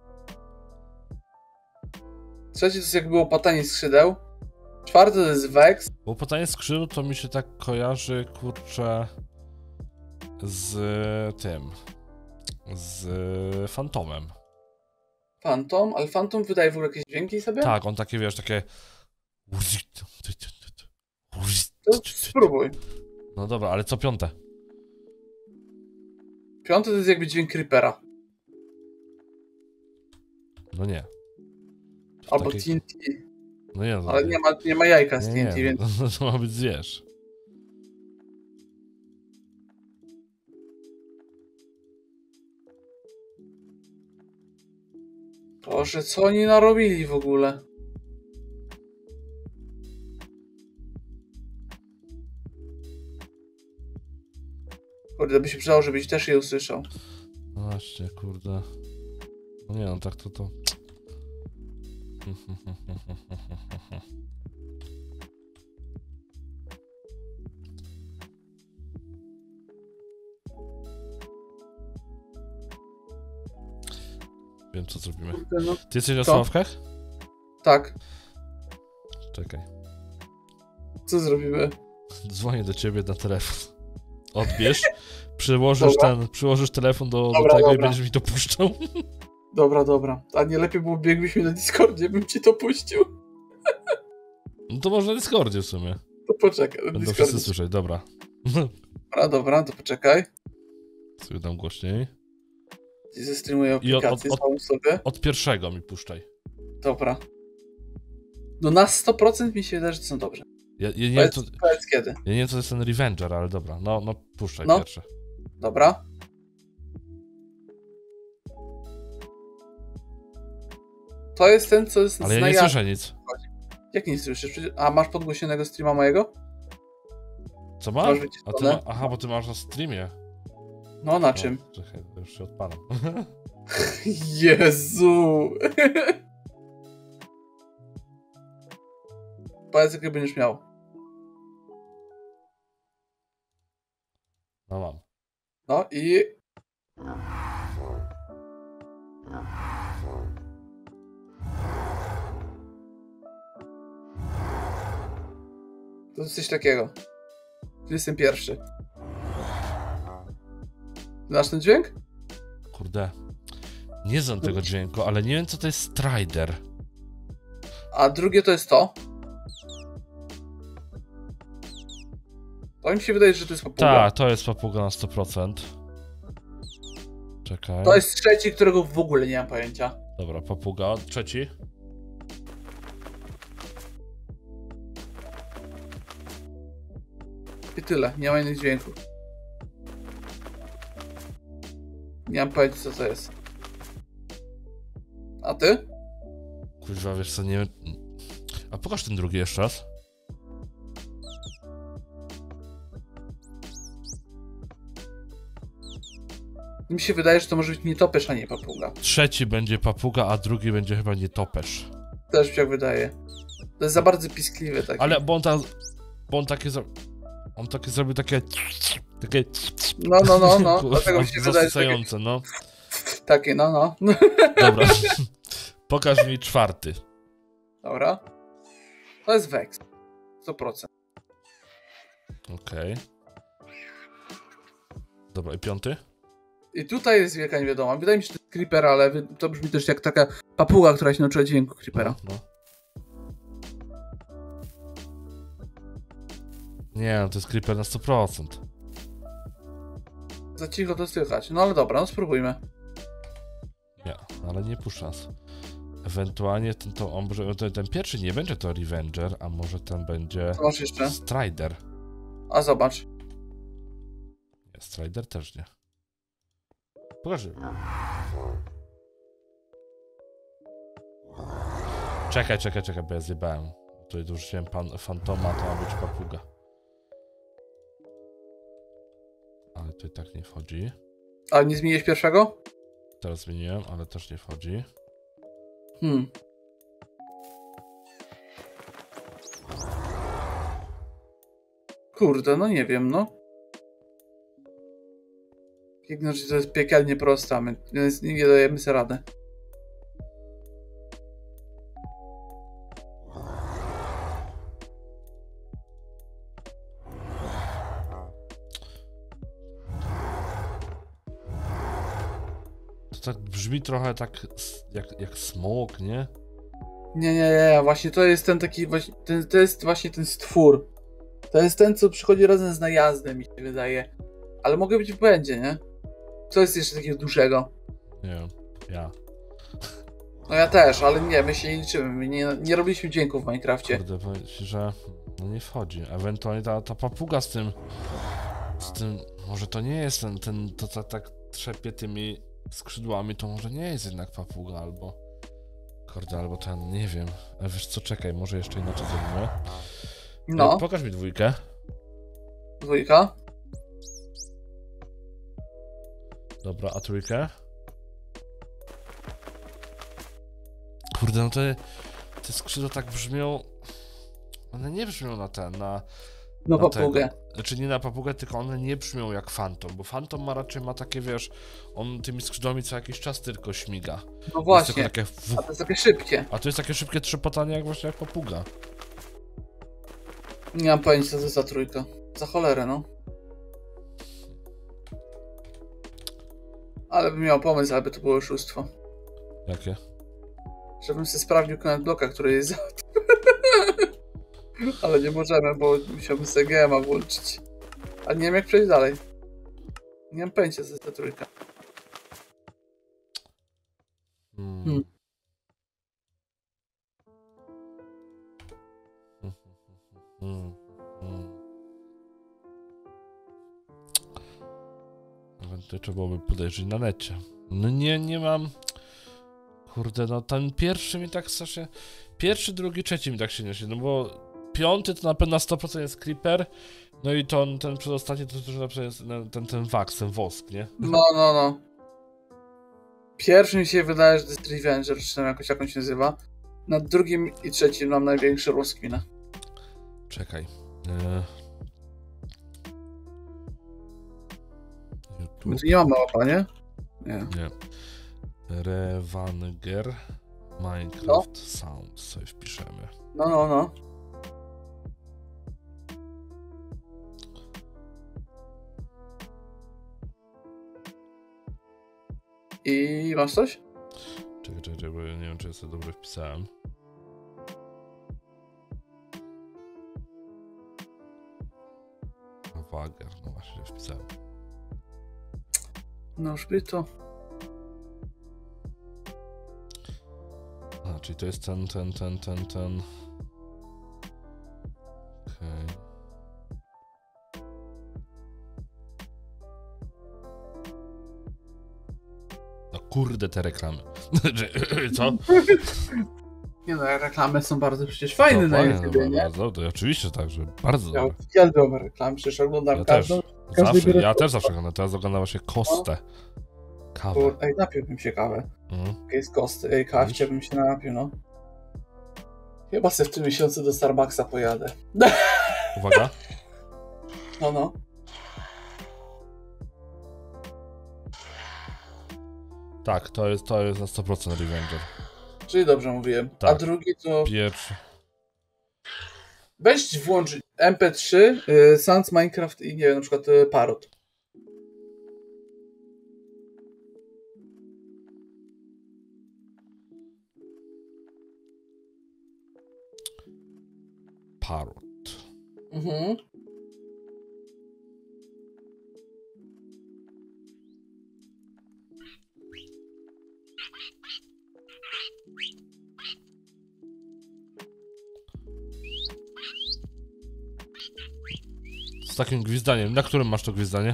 Trzeci to jest jakby łopatanie skrzydeł. Czwarty to jest Vex. Łopotanie skrzydeł to mi się tak kojarzy, kurczę, z tym, z Fantomem. Phantom, ale Phantom wydaje w ogóle jakieś dźwięki sobie? Tak, on takie, wiesz, takie... To spróbuj. No dobra, ale co piąte? Piąty to jest jakby dźwięk Creepera. No nie. Albo Takie... T N T. No nie, no Ale nie ma, nie ma jajka z nie, T N T, nie, więc... no, to ma być zwierz. Boże, co oni narobili w ogóle? Kurde, by się przydało, żebyś też je usłyszał. No właśnie, kurde. No nie, no tak to to... Wiem, co zrobimy. Kurde, no. Ty jesteś na Co? słuchawkach? Tak, Czekaj. co zrobimy? Dzwonię do ciebie na telefon. Odbierz, przyłożysz Dobra. ten, przyłożysz telefon do, do Dobra, tego i dobra. będziesz mi to puszczał. Dobra, dobra. A nie lepiej było biegłbyś mi na Discordzie, bym ci to puścił. No to może na Discordzie w sumie. To poczekaj, na Będą Discordzie. wszyscy słyszeć, dobra. Dobra, dobra, to poczekaj. Sobie dam głośniej. Ci zestreamuję I od- aplikację od- samą sobie. Od pierwszego mi puszczaj. Dobra. No na sto procent mi się wydaje, że to są dobrze. Ja, ja, nie, wiem, Powiedz, co, powiedz kiedy. ja nie wiem, co to jest ten Revenger, ale dobra. No, no puszczaj No. pierwsze. Dobra. To jest ten, co jest Ale ja nie znaja- słyszę nic. Jak nie słyszysz? Przecież- A masz podgłośnionego streama mojego? Co ma? Masz A ty wyciszone? ma? Aha, bo ty masz na streamie. No na O, czym? czekaj, już się odpalam. Jezu! Powiedz, jakie będziesz miał. No mam. No i... To jest coś takiego. Tu jestem pierwszy. Znasz ten dźwięk? Kurde. Nie znam tego dźwięku, ale nie wiem, co to jest Strider. A drugie to jest to. To mi się wydaje, że to jest papuga. Tak, to jest papuga na sto procent. Czekaj. To jest trzeci, którego w ogóle nie mam pojęcia. Dobra, papuga. Trzeci. I tyle, nie ma innych dźwięków. Nie mam pojęcia, co to jest. A ty? Kurwa, wiesz co, nie wiem... A pokaż ten drugi jeszcze raz. Mi się wydaje, że to może być nietoperz, a nie papuga. Trzeci będzie papuga, a drugi będzie chyba nietoperz. Też mi się wydaje. To jest za bardzo piskliwy taki. Ale, bo on tam... Bo on takie... zro- On takie zrobił takie... Takie... No, no, no, no. Kurwa, Dlatego mi się wydaje, że takie, zasycające, no. takie, no, no. Dobra. Pokaż mi czwarty. Dobra. To jest Vex. sto procent. Okej. Dobra, i piąty? I tutaj jest wielka niewiadoma. Wydaje mi się, że to jest Creeper, ale wy- to brzmi też jak taka papuga, która się nauczyła dźwięku Creepera. No. Nie, no to jest Creeper na sto procent. Za cicho to słychać. No ale dobra, no spróbujmy. Nie, ale nie puszcza nas. Ewentualnie ten, to, on, może, to, ten pierwszy nie będzie to Revenger, a może ten będzie Co masz jeszcze? Strider. A zobacz. Nie, Strider też nie. Pokaż. Czekaj, czekaj, czekaj, bo ja zjebałem. Tutaj dorzuciłem pan, fantoma, to ma być papuga. Ale to i tak nie wchodzi. Ale nie zmieniłeś pierwszego? Teraz zmieniłem, ale też nie wchodzi. Hmm. Kurde, no nie wiem, no. Jak że to jest piekielnie proste, a my więc nie dajemy sobie radę. To tak brzmi trochę tak jak, jak smok, nie? Nie, nie, nie, właśnie to jest ten taki, właśnie, ten, to jest właśnie ten stwór. To jest ten, co przychodzi razem z najazdem, mi się wydaje. Ale mogę być w błędzie, nie? Co jest jeszcze takiego dużego? Nie wiem, ja. No ja też, ale nie, my się nie liczymy, my nie, nie robiliśmy dźwięków w Minecrafcie. Kurde, powiem ci, że no nie wchodzi. Ewentualnie ta, ta papuga z tym, z tym, może to nie jest ten, ten to co tak trzepie tymi skrzydłami, to może nie jest jednak papuga, albo kurde, albo ten, nie wiem. A wiesz co, czekaj, może jeszcze inaczej zrobimy. No. E, pokaż mi dwójkę. Dwójka. Dobra, a trójkę? Kurde, no te, te skrzydła tak brzmią... One nie brzmią na ten, na... No na papugę. tego. Znaczy nie na papugę, tylko one nie brzmią jak Phantom, bo Phantom ma raczej ma takie, wiesz, on tymi skrzydłami co jakiś czas tylko śmiga. No właśnie, Takie... a to jest takie szybkie. A to jest takie szybkie trzepotanie jak właśnie jak papuga. Nie mam pojęcia, co to jest za trójka. Za cholerę, no. Ale bym miał pomysł, aby to było oszustwo. Jakie? Żebym sobie sprawdził Command Blocka, który jest za... Ale nie możemy, bo musiałbym sobie G M a włączyć. A nie wiem jak przejść dalej. Nie mam pojęcia, co jest ta trójka. Hmm. Hmm. Hmm. Hmm. Ewentualnie trzeba byłoby podejrzeć na necie. No nie, nie mam... Kurde, no ten pierwszy mi tak strasznie... Pierwszy, drugi, trzeci mi tak się niesie, no bo... Piąty to na pewno na sto procent jest Creeper, no i to, ten przedostatni to już na przykład jest ten, ten wax, ten wosk, nie? No, no, no. Pierwszy mi się wydaje, że to jest Revenger, czy tam jakoś jak on się nazywa. Na drugim i trzecim mam największy rozkminę. Czekaj. E... My tu nie mamy łapa, nie? Nie. Nie. Revanger Minecraft No. Sound sobie wpiszemy. No, no, no. I masz coś? Czekaj, czekaj, czekaj, bo ja nie wiem, czy ja sobie dobrze wpisałem. Wager, no właśnie, wpisałem. No już by to. A, czyli to jest ten, ten, ten, ten, ten. Okej. Okay. No kurde, te reklamy. Co? Nie no, reklamy są bardzo przecież fajne na YouTube, no, nie? bardzo, to oczywiście tak, że bardzo Ja dobre. uwielbiam reklamy, przecież oglądam Ja każdą. też, każdy zawsze, biorę- ja też zawsze oglądam, teraz oglądam właśnie Kostę. Kawę. Kur- Ej, napiłbym się kawę. Mhm. Jest kosty. Ej, kawcie bym się napił, no. Chyba se w tym miesiącu do Starbucksa pojadę. Uwaga. No, no. Tak, to jest, to jest na sto procent Revenger. Czyli dobrze mówiłem. Tak. A drugi to... Pierwszy. Weź włącz M P trzy, y, Sans, Minecraft i nie wiem, na przykład y, Parrot. Parrot. Mhm. z takim gwizdaniem. Na którym masz to gwizdanie?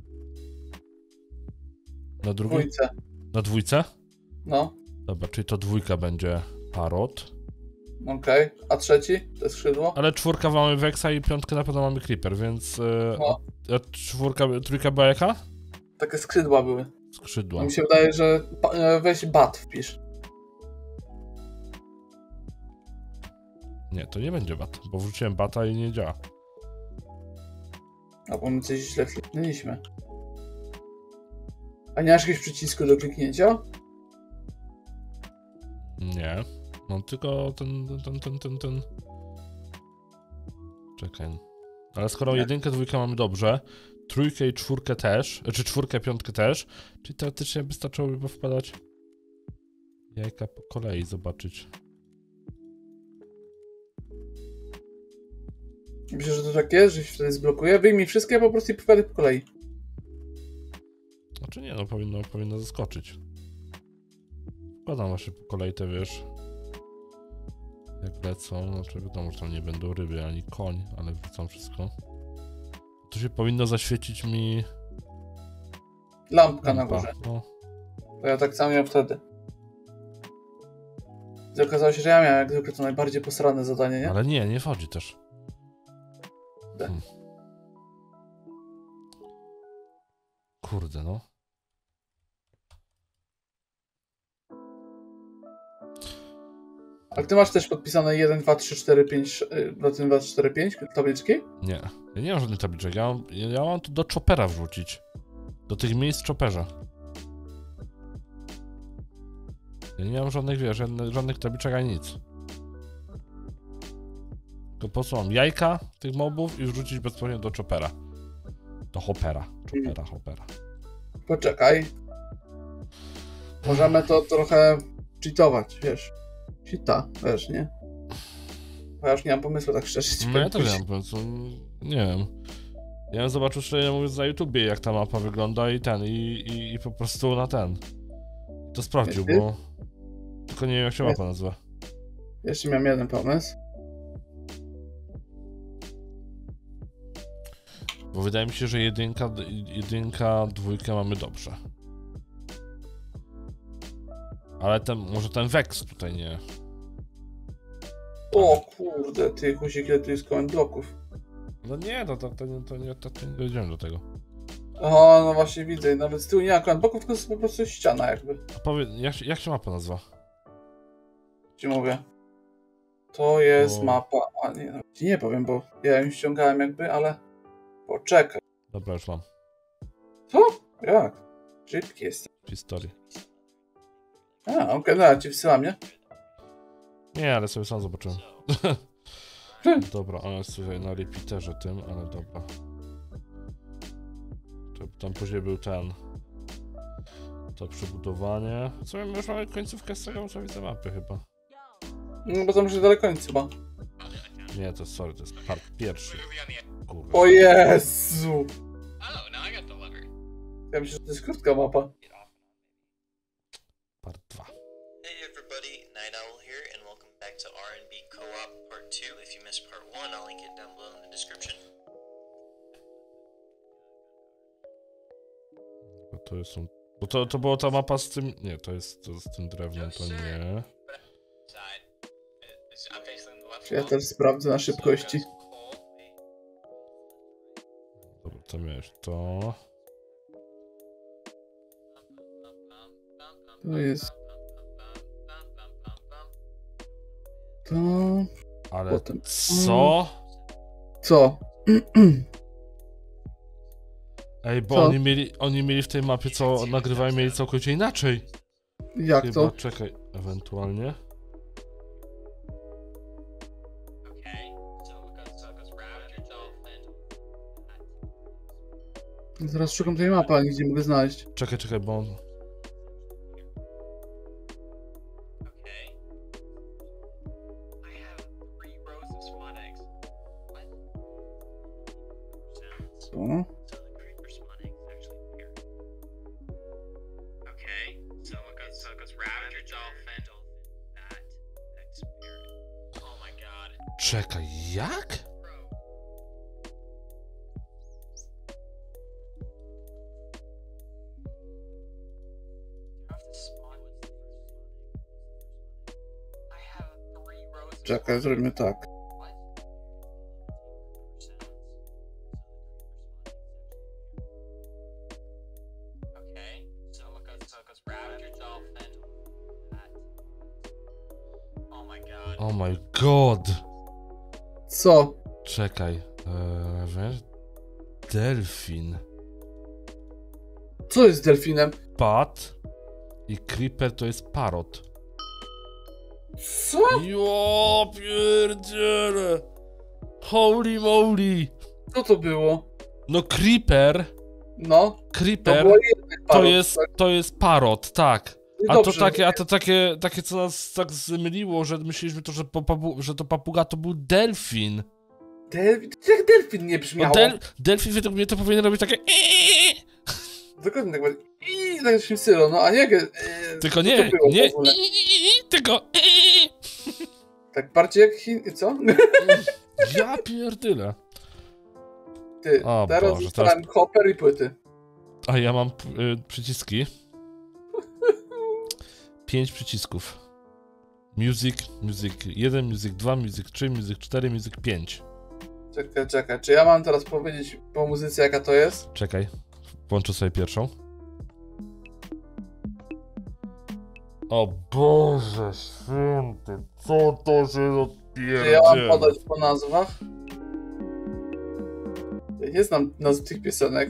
Na drugim? Dwójce. Na dwójce? No. Dobra, czyli to dwójka będzie parot. Okej. Okay. A trzeci? To jest skrzydło? Ale czwórka mamy Vexa i piątkę na pewno mamy Creeper, więc... Yy, no. a, a czwórka, trójka była jaka? Takie skrzydła były. Skrzydła. Mi się wydaje, że weź bat wpisz. Nie, to nie będzie bat, bo wrzuciłem bata i nie działa. A bo my coś źle kliknęliśmy. A nie masz jakiegoś przycisku do kliknięcia? Nie. Mam tylko ten, ten, ten, ten, ten... Czekaj. Ale skoro nie. jedynkę, dwójkę mamy dobrze, trójkę i czwórkę też, czy czwórkę, piątkę też, czyli teoretycznie wystarczyłoby wpadać jajka po kolei, zobaczyć. Myślę, że to tak jest, że się wtedy zblokuje. Wyjmij wszystkie po prostu i wkładaj po kolei. Znaczy nie, no powinno, powinno zaskoczyć. Wkładam właśnie po kolei te, wiesz, jak lecą, znaczy wiadomo, że tam nie będą ryby ani koń, ale wrzucam wszystko. Tu się powinno zaświecić mi... Lampka Lampa, na górze. No. To ja tak samo miałem wtedy. I okazało się, że ja miałem jak zwykle to najbardziej posrane zadanie, nie? Ale nie, nie wchodzi też. Hmm. Kurde, no. Ale ty masz też podpisane jeden, dwa, trzy, cztery, pięć, jeden, dwa, trzy, cztery, pięć tabliczki? Nie, ja nie mam żadnych tabliczek, ja mam, ja mam tu do chopera wrzucić. Do tych miejsc w chopperze. Ja nie mam żadnych, wiesz, żadnych, żadnych tabliczek ani nic. Tylko po co mam jajka tych mobów i wrzucić bezpośrednio do chopera. Do hopera, chopera, hmm. hopera. Poczekaj. Możemy to trochę cheatować, wiesz. Cheata, wiesz, nie? Bo ja już nie mam pomysłu, tak szczerze. No ja też nie mam pomysłu, nie wiem. Ja bym zobaczył, szczerze mówiąc, na YouTubie, jak ta mapa wygląda i ten, i, i, i po prostu na ten. To sprawdził, bo... Tylko nie wiem, jak się mapa nazywa. Jeszcze miałem jeden pomysł. Bo wydaje mi się, że jedynka, jedynka, dwójkę mamy dobrze. Ale ten, może ten Vex tutaj nie. O kurde, ty Huzik, ile tu jest comment bloków. No nie, to, to, to, to, nie, to, to nie dojdziemy do tego. O, no właśnie widzę, nawet z tyłu nie ma comment bloków, tylko jest po prostu ściana jakby. A powiedz, jak, jak się mapa nazywa? Ci mówię. To jest o... mapa, a nie, no, ci nie powiem, bo ja ją ściągałem jakby, ale... Poczekaj. Dobra, już mam. Co? Jak? Szybki jest. Historii. A, okej, okay, no, ci wsyłam, nie? Nie, ale sobie sam zobaczyłem. Dobra, on jest tutaj na repeaterze tym, ale dobra. Tam później był ten... To przebudowanie. Co my już mamy końcówkę z tego, co widzę mapy chyba. No bo tam już daleko nic chyba. Nie, to sorry, to jest part pierwszy. Kurwa. O Jezu! Ja myślę, że to jest krótka mapa. Part dwa. Hey everybody, Night Owl here and welcome back to R and B Co-op Part two. If you missed Part one, I'll link it down below in the description. Bo to jest... Bo to, to była ta mapa z tym... Nie, to jest to z tym drewnem, to nie. Ja też sprawdzę na szybkości. Dobra, to miałeś to. To jest... To... Ale potem... co? Co? Ej, bo co? oni mieli, oni mieli w tej mapie, co nagrywają, mieli całkowicie inaczej. Jak Chyba, to? czekaj, ewentualnie. Zaraz szukam tej mapy, ale nigdzie nie mogę znaleźć. Czekaj, czekaj, bo on... Co? Czekaj, jak? Czekaj, zrobimy tak. Oh my god. Co? Czekaj. Eee, wiesz? Delfin. Co jest z delfinem? Pat i creeper to jest parrot. Co? Jo, pierdziele. Holy moly. Co to było? No creeper, No, to creeper było jednak to parot, jest, tak? to jest parrot, tak. I A to dobrze, takie, a to takie, takie co nas tak zmyliło, że myśleliśmy to, że, po, papu, że to papuga to był delfin. Delfin? To jak delfin nie No brzmiało? del, delfin według mnie to powinien robić takie Dokładnie tak będzie. I tak się syro, no a nie... E, tylko co nie, to było w nie, ogóle? tylko Tak bardziej jak Chin... Co? ja pierdyle. Ty, O teraz Boże, dostałem hopper i płyty. A ja mam y, przyciski. Pięć przycisków. Music, music jeden, music dwa, music trzy, music cztery, music pięć. Czekaj, czekaj, czy ja mam teraz powiedzieć po muzyce jaka to jest? Czekaj, włączę sobie pierwszą. O Boże święty, co to się odpierdziela? Czy ja mam podać po nazwach? Ja nie znam nazw tych piosenek.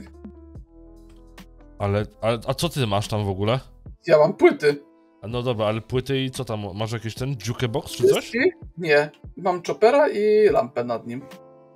Ale, ale, a co ty masz tam w ogóle? Ja mam płyty. A no dobra, ale płyty i co tam? Masz jakiś ten jukebox czy coś? Dyski? Nie. Mam chopera i lampę nad nim.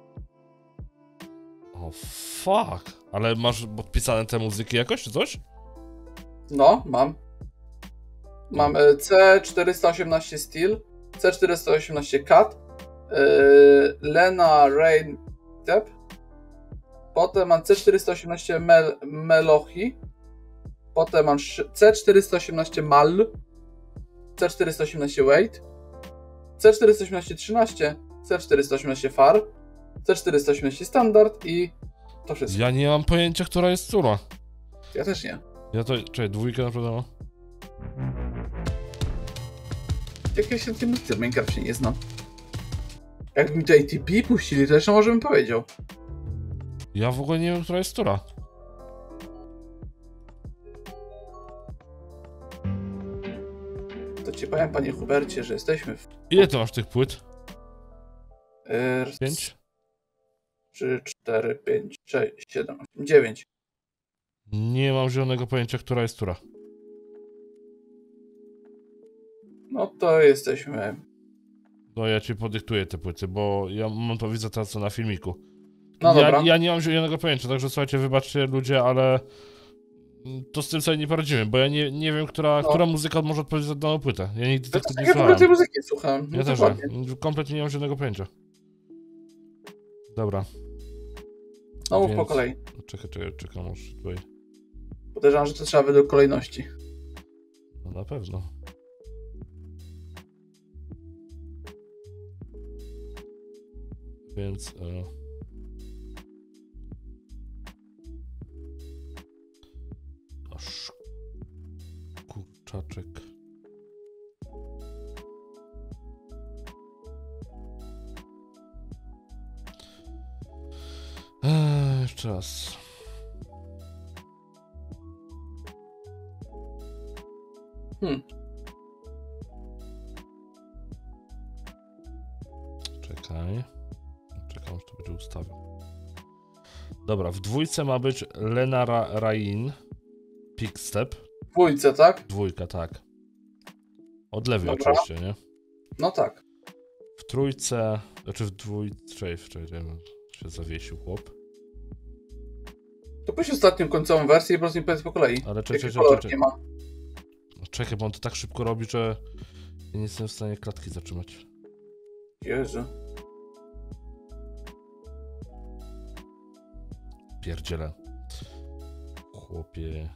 O fuck. Ale masz podpisane te muzyki jakoś czy coś? No, mam. Mam e, C czterysta osiemnaście Steel, C czterysta osiemnaście Cat, yy, Lena Rain Tep, potem mam C czterysta osiemnaście Mel Melochi, potem mam C czterysta osiemnaście Mal, C czterysta osiemnaście Wait, C czterysta osiemnaście trzynaście, C czterysta osiemnaście Far, C czterysta osiemnaście Standard i to wszystko. Ja nie mam pojęcia, która jest która. Ja też nie. Ja to, czekaj, dwójkę naprawdę mam. Jak ja się na tym muzyce w Minecrafcie nie znam. Jakby mi to A T P puścili, to jeszcze może bym powiedział. Ja w ogóle nie wiem, która jest która. To ci powiem, panie Hubercie, że jesteśmy w... Ile ty masz tych płyt? Yy, Pięć? trzy, cztery, pięć, sześć, siedem, osiem, dziewięć. Nie mam zielonego pojęcia, która jest która. No to jesteśmy... No ja ci podyktuję te płyty, bo ja mam to widzę teraz co na filmiku. No ja, dobra. ja nie mam zielonego pojęcia, także słuchajcie, wybaczcie ludzie, ale to z tym sobie nie poradzimy, bo ja nie, nie wiem, która, No. która muzyka może odpowiedzieć za daną płytę. Ja nigdy Ja tych też płyt nie takiej w ogóle tej słuchałem. muzyki słuchałem. No Ja też dokładnie. nie. Kompletnie nie mam zielonego pojęcia. Dobra. No mów Więc- po kolei. Czekaj, czekaj, czekam aż tutaj. Podejrzewam, że to trzeba według kolejności. No na pewno. Więc... E... Aż... Kurczaczek... Eee, jeszcze raz. Hmm. Czekaj. Czekam, aż to będzie ustawione. Dobra, w dwójce ma być Lena Ra Rain. Pickstep. W dwójce, tak? Dwójka, tak. Od lewej Dobra. oczywiście, nie? No tak. W trójce, znaczy w dwójce, czekaj, czekaj, się zawiesił chłop. To puść ostatnią końcową wersję i po prostu mi powiedz po kolei. Ale czekaj, Jaki czekaj, kolor czekaj. nie ma. No czekaj, bo on to tak szybko robi, że ja nie jestem w stanie klatki zatrzymać. Jezu. Pierdziele. Chłopie.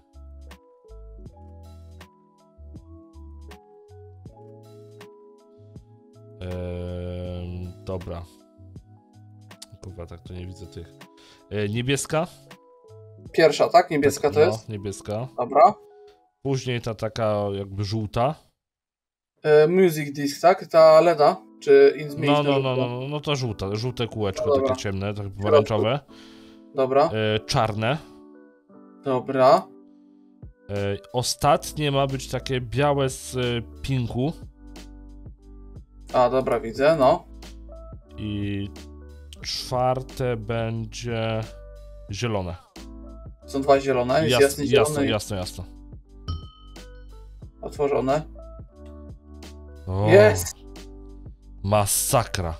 Eee, dobra. Kurwa, tak to nie widzę tych. E, niebieska? Pierwsza, tak? Niebieska to no, jest? niebieska. Dobra. Później ta taka jakby żółta. E, music disc, tak? Ta leda? Czy in zmienić No, na no, no, żółto? no, no, no to żółte, żółte kółeczko, No dobra. takie ciemne, takie pomarańczowe. Dobra, E, czarne. dobra. E, ostatnie ma być takie białe z e, pinku. A, dobra, widzę, no. I czwarte będzie zielone. Są dwa zielone, jest Jas, jasny zielony jasno, i jasno, jasno. otworzone. O, Jest! masakra.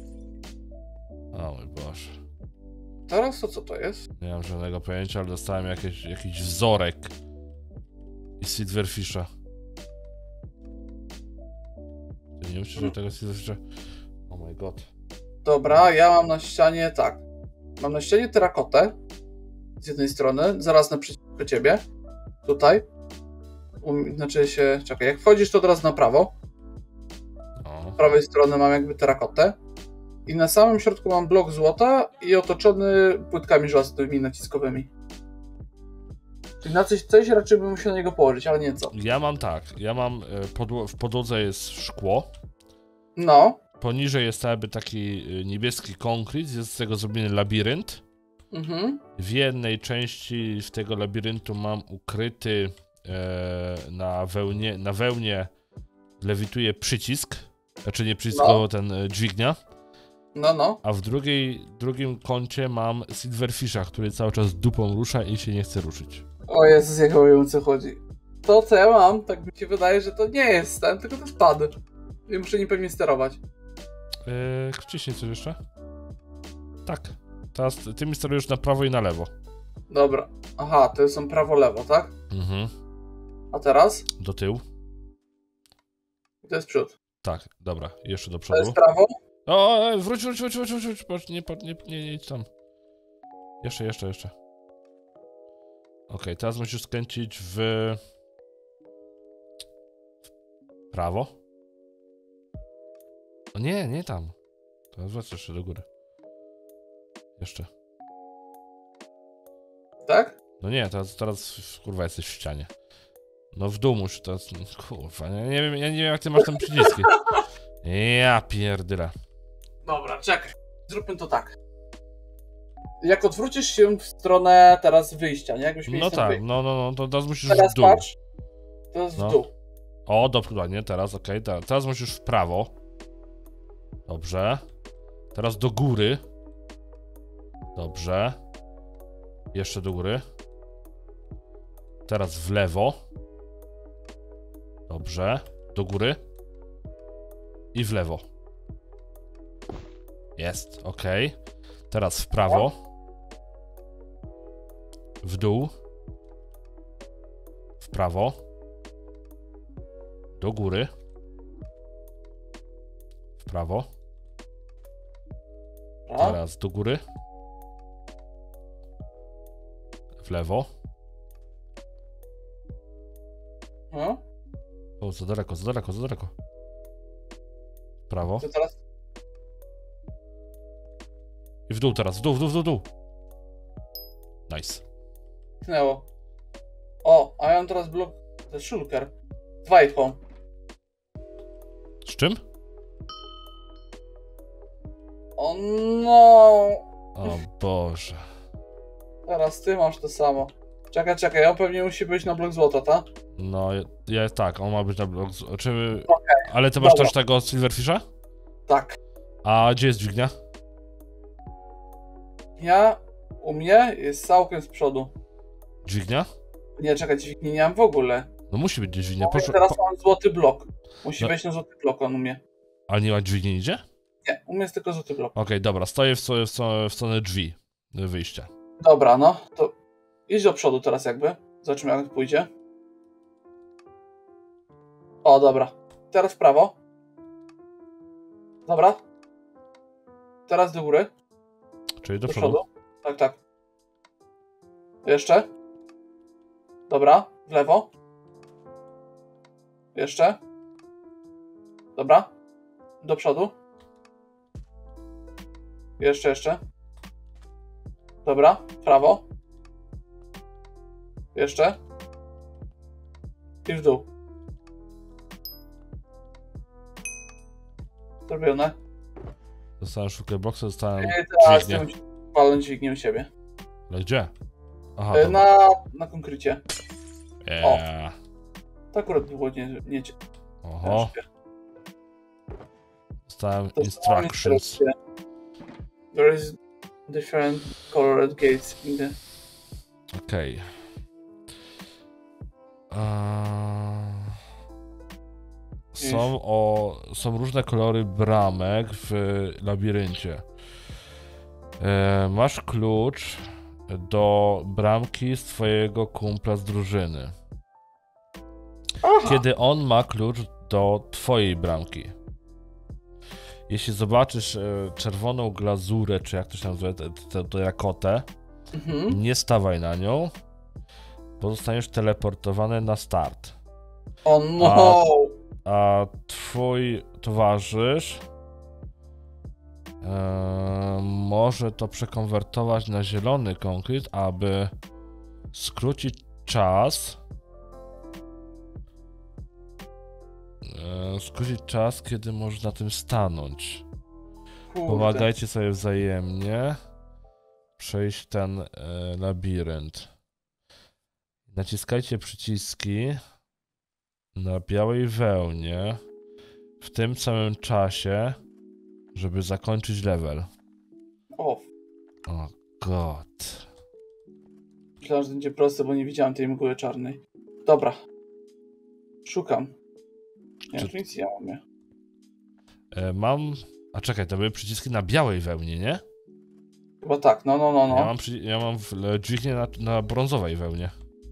O mój Boże. Teraz to co to jest? Nie mam żadnego pojęcia, ale dostałem jakieś, jakiś wzorek. I Silverfisha. Ty nie myślisz, że tego Silverfisha... Oh my god. Dobra, ja mam na ścianie tak. Mam na ścianie terakotę. Z jednej strony, zaraz naprzeciwko ciebie. Tutaj. Um, znaczy się, czekaj, jak wchodzisz to od razu na prawo. O. Z prawej strony mam jakby terakotę. I na samym środku mam blok złota i otoczony płytkami żelaznymi naciskowymi. Czyli na coś, coś raczej bym musiał na niego położyć, ale nie co. Ja mam tak, ja mam, e, podło- w podłodze jest szkło, No. poniżej jest jakby taki e, niebieski konkret, jest z tego zrobiony labirynt. Mhm. W jednej części z tego labiryntu mam ukryty e, na, wełnie, na wełnie lewituje przycisk, znaczy nie przycisk, No. tylko ten e, dźwignia, No, no. a w drugiej, drugim kącie mam Silverfisha, który cały czas dupą rusza i się nie chce ruszyć. O Jezus, jak wiem, o co chodzi. To, co ja mam, tak mi się wydaje, że to nie jest ten, tylko to jest pad. I muszę nim pewnie sterować. Eee, wciśnij coś jeszcze? Tak. Teraz ty mi sterujesz na prawo i na lewo. Dobra. Aha, to są prawo-lewo, tak? Mhm. A teraz? Do tyłu. To jest przód. Tak, dobra. Jeszcze do To przodu. jest prawo? O, o, wróć, wróć, wróć, wróć, wróć, wróć. Patrz, nie, nie, nie, nie idź tam. Jeszcze, jeszcze, jeszcze. Okej, teraz musisz skręcić w... w prawo. O nie, nie tam. Teraz wróć jeszcze do góry. Jeszcze. Tak? No nie, teraz, teraz kurwa jesteś w ścianie. No w dół musisz teraz... Kurwa, ja nie wiem, ja nie wiem jak ty masz tam przyciski. Ja pierdyle. Dobra, czekaj. Zróbmy to tak. Jak odwrócisz się w stronę teraz wyjścia, nie? Jakbyś mieli No stąd tak, wyjść. no, no, no, to teraz musisz Teraz w dół. patrz. To jest No. w dół. O, dokładnie, teraz, okej, okay, teraz musisz w prawo. Dobrze. Teraz do góry. Dobrze. Jeszcze do góry. Teraz w lewo. Dobrze. Do góry. I w lewo. Jest, okej. Okay. Teraz w prawo. W dół. W prawo. Do góry. W prawo. A? Teraz do góry. W lewo. No. O, za daleko, za daleko, za daleko. W prawo. To teraz... I w dół teraz, w dół, w dół, w dół, w dół. Nice. Knęło. O, a ja mam teraz blok... To jest shulker. Dwa i pół. Z czym? O no. O Boże. Teraz ty masz to samo. Czekaj, czekaj, on pewnie musi być na blok złota, tak? No, ja, ja tak, on ma być na blok. z- Czy... Okej, Ale ty masz dobra. też tego Silverfisha? tak. A gdzie jest dźwignia? Ja u mnie jest całkiem z przodu. Dźwignia? Nie, czekaj, dźwigni nie mam w ogóle. No musi być gdzieś dźwignia. Ja Poszło, teraz po... mam złoty blok. Musi No. wejść na złoty blok on u mnie. Ale nie ma dźwigni nigdzie? Nie, u mnie jest tylko złoty blok. Okej, dobra, stoję w, w, w stronę drzwi. Wyjścia. Dobra, no, to idź do przodu teraz jakby. Zobaczymy jak pójdzie. O, dobra. Teraz w prawo. Dobra. Teraz do góry. Czyli do, Do przodu. przodu. Tak, tak. Jeszcze. Dobra. W lewo. Jeszcze. Dobra. Do przodu. Jeszcze, jeszcze. Dobra. W prawo. Jeszcze. I w dół. Zrobione. Dostałem sztukę boksa, dostałem I teraz dźwignię. chcę palnąć dźwignię u siebie. Ale gdzie? Aha, E, dobra. na, na konkrecie. Yeah. To akurat było nie... nie Oho, ciężkie. dostałem To instructions. instrukcje. There is different colored gates in the... Okej. Eee, Są, o, są różne kolory bramek w labiryncie. Eee, masz klucz do bramki z twojego kumpla z drużyny. Aha. Kiedy on ma klucz do twojej bramki. Jeśli zobaczysz e, czerwoną glazurę, czy jak to się nazywa, tę jakotę, Mhm. nie stawaj na nią, bo zostaniesz teleportowany na start. O no! A twój towarzysz e, może to przekonwertować na zielony konkret, aby skrócić czas. E, skrócić czas, kiedy można tym stanąć. Kurde. Pomagajcie sobie wzajemnie przejść ten e, labirynt. Naciskajcie przyciski na białej wełnie w tym samym czasie, żeby zakończyć level. O, O god. myślałem, że to będzie proste, bo nie widziałem tej mgły czarnej. Dobra. Szukam. Nie, Czy- tu nic nie mam. Nie. E, mam... A czekaj, to były przyciski na białej wełnie, nie? Chyba tak, no, no, no, no. Ja mam, przy... ja mam w... le- dźwignię na, na brązowej wełnie.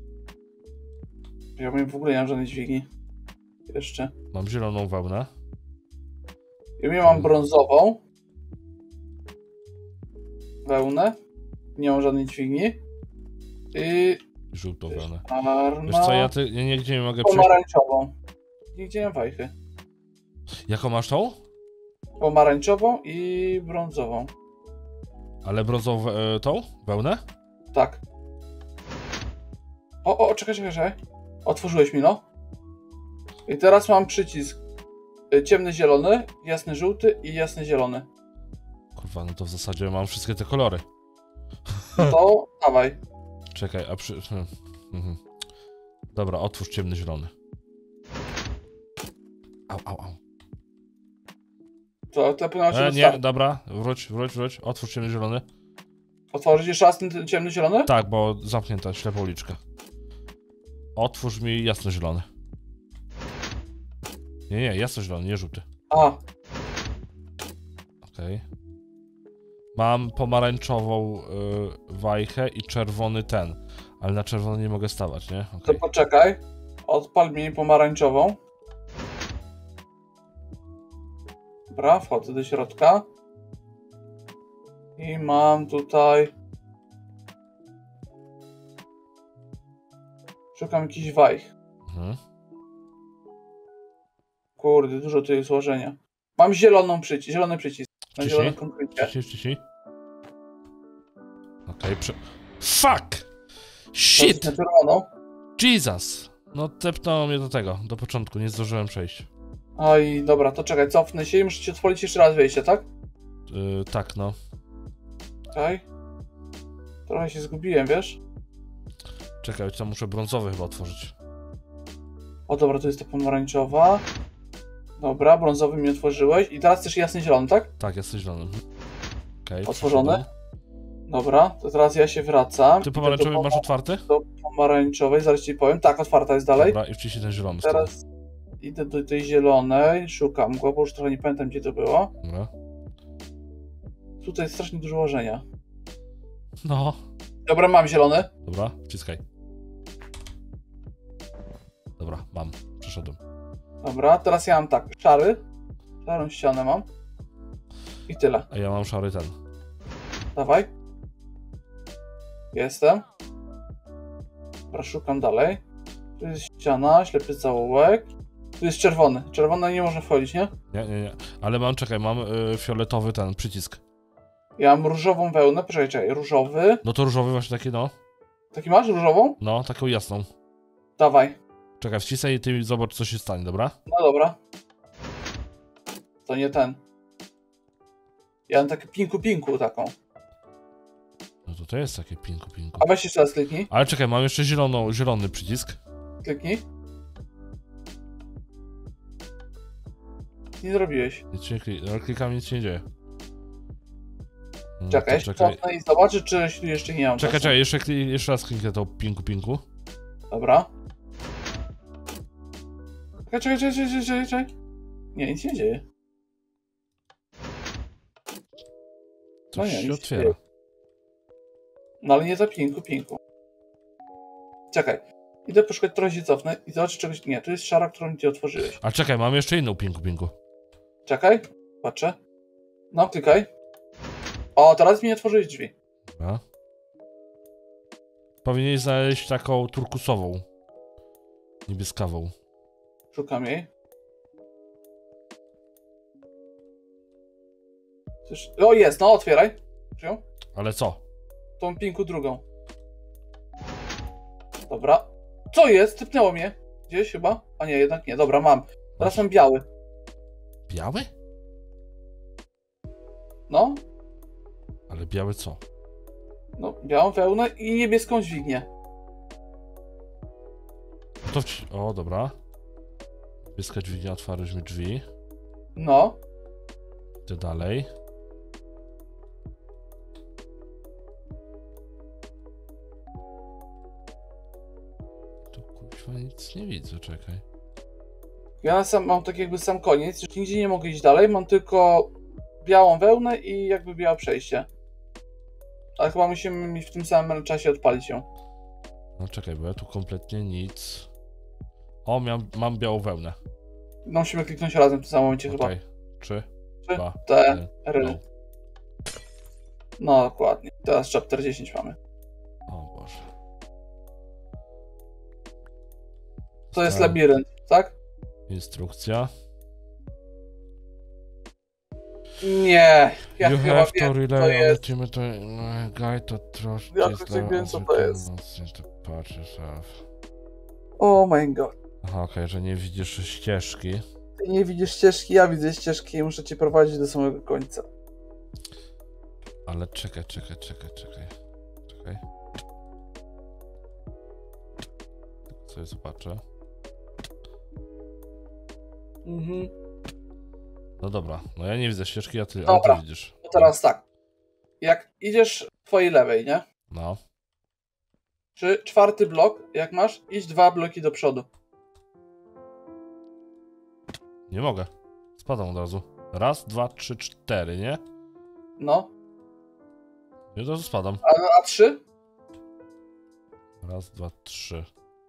Ja bym w ogóle nie mam żadnej dźwigni. Jeszcze. Mam zieloną wełnę. Ja mam brązową. Wełnę. Nie mam żadnej dźwigni. I Żółtą wełnę. czarna. Wiesz co, ja, ty... ja nigdzie nie mogę przejść. Pomarańczową. Nigdzie nie mam wajchy. Jaką masz tą? Pomarańczową i brązową. Ale brązową e, tą? Wełnę? Tak. O, o, czekaj, czekaj, czekaj. Otworzyłeś mi, no. I teraz mam przycisk. y, Ciemny zielony, jasny żółty i jasny zielony. Kurwa, no to w zasadzie mam wszystkie te kolory. To dawaj. Czekaj, a przy... hmm, mhm. Dobra, otwórz ciemny zielony. Au, au, au. To, to powinno się E, nie, wystarczyć. dobra, wróć, wróć, wróć. Otwórz ciemny zielony. Otworzyć jeszcze raz ten ciemny zielony? Tak, bo zamknięta, ślepa uliczka. Otwórz mi jasno zielony. Nie, nie, jasno zielony, nie żółty. A, Okej. Mam pomarańczową y, wajchę i czerwony ten. Ale na czerwony nie mogę stawać, nie? to Okej. poczekaj. Odpal mi pomarańczową. Dobra, wchodzę do środka. I mam tutaj... Szukam jakichś wajch. Mhm. Kurde, dużo tu jest złożenia. Mam zieloną przycisk, zielony przycisk. Na Wciśnij. zielonym konkrecie. Wciśnij, wciśnij. Okej, prze... Fuck! To jest Shit! na czerwoną. Jesus! No tepnęło mnie do tego, do początku, nie zdążyłem przejść. Oj, dobra, to czekaj, cofnę się i muszę ci otworzyć jeszcze raz wejście, tak? Yy, tak, no. Okej. Trochę się zgubiłem, wiesz? Czekaj, to muszę brązowy chyba otworzyć. O dobra, to jest ta pomarańczowa. Dobra, brązowy mi otworzyłeś. I teraz też jasny zielony, tak? Tak, jesteś zielonym. Okej. Otworzone? przeszedłem. Dobra, to teraz ja się wracam. Ty Idę pomarańczowy do, masz otwarty? do pomarańczowej, zaraz ci powiem. Tak, otwarta jest dalej. Dobra, i wciśnij ten zielony. z tyłu. Teraz idę do tej zielonej, szukam go, bo już trochę nie pamiętam, gdzie to było. Dobra. Tutaj jest strasznie dużo łożenia. No. Dobra, mam zielony. Dobra, wciskaj. Dobra, mam. Przeszedłem. Dobra, teraz ja mam tak, szary. Szarą ścianę mam. I tyle. A ja mam szary ten. Dawaj. Jestem. Dobra, szukam dalej. Tu jest ściana, ślepy zaułek. Tu jest czerwony. Czerwony nie można wchodzić, nie? Nie, nie, nie. Ale mam, czekaj, mam y, fioletowy ten przycisk. Ja mam różową wełnę. Poczekaj, czekaj. Różowy. No to różowy właśnie taki, no. Taki masz? Różową? No, taką jasną. Dawaj. Czekaj, wcisnij i ty zobacz, co się stanie, dobra? No dobra. To nie ten. Ja mam takie pinku pinku taką. No to to jest takie pinku pinku. A weź jeszcze raz kliknij. Ale czekaj, mam jeszcze zieloną, zielony przycisk. Kliknij. Nie zrobiłeś. Nic się nie klik... no, klikam, nic się nie dzieje. No Czekaj, to czekaj, cofnę i zobaczę, czy tu jeszcze nie mam czekaj, czasu. czekaj, jeszcze, kli... jeszcze raz kliknę to pinku pinku. Dobra. Czekaj, czekaj, czekaj, czekaj, czekaj, czekaj. Nie, nic nie dzieje. Coś No nie, się nic nie otwiera. dzieje. No ale nie za pinku, pinku. Czekaj. Idę poszukać, trochę się cofnę i zobaczę czegoś. Nie, to jest szara, którą ci otworzyłeś. A czekaj, mam jeszcze inną pinku pinku. Czekaj, patrzę. No, klikaj. O, teraz mi otworzyłeś drzwi. Dobra. Powinieneś znaleźć taką turkusową. Niebieskawą. Szukam jej. Coś... O, jest, no, otwieraj. Przyjął? Ale co? Tą pinku drugą. Dobra. Co jest? Typnęło mnie. Gdzieś chyba? A nie, jednak nie. Dobra, mam. Teraz mam biały. Biały? No, Ale biały co? no, białą wełnę i niebieską dźwignię. To w... O, dobra. Niebieska dźwignia, otwarliśmy drzwi. No. Idę dalej. Tu kurwa nic nie widzę, czekaj. Ja na sam, mam tak jakby sam koniec. Już nigdzie nie mogę iść dalej. Mam tylko białą wełnę i jakby białe przejście. Ale chyba musimy mi w tym samym czasie odpalić ją. No czekaj, bo ja tu kompletnie nic... O, miam, mam białą wełnę. No musimy kliknąć razem w tym samym momencie Okej. chyba. Trzy, Trzy, dwa, cztery. jeden, No dokładnie. Teraz chapter dziesięć mamy. O Boże. To jest Tak. labirynt, tak? Instrukcja. Nie. Ja You chyba have wiem, to co relay to on jest. ultimate guide to trust. Ja this tylko wiem, co level to of jest. the patch yourself. Oh my god. Aha, okej, że nie widzisz ścieżki. Ty nie widzisz ścieżki, ja widzę ścieżki i muszę cię prowadzić do samego końca. Ale czekaj, czekaj, czekaj, czekaj. Czekaj. Tak sobie zobaczę. Mhm. No dobra, no ja nie widzę ścieżki, a ty, a Dobra. ty widzisz. To teraz tak. Jak idziesz w twojej lewej, nie? No. Czy czwarty blok, jak masz, idź dwa bloki do przodu. Nie mogę. Spadam od razu. Raz, dwa, trzy, cztery, nie? No. I od razu spadam. A, a trzy? Raz, dwa, trzy.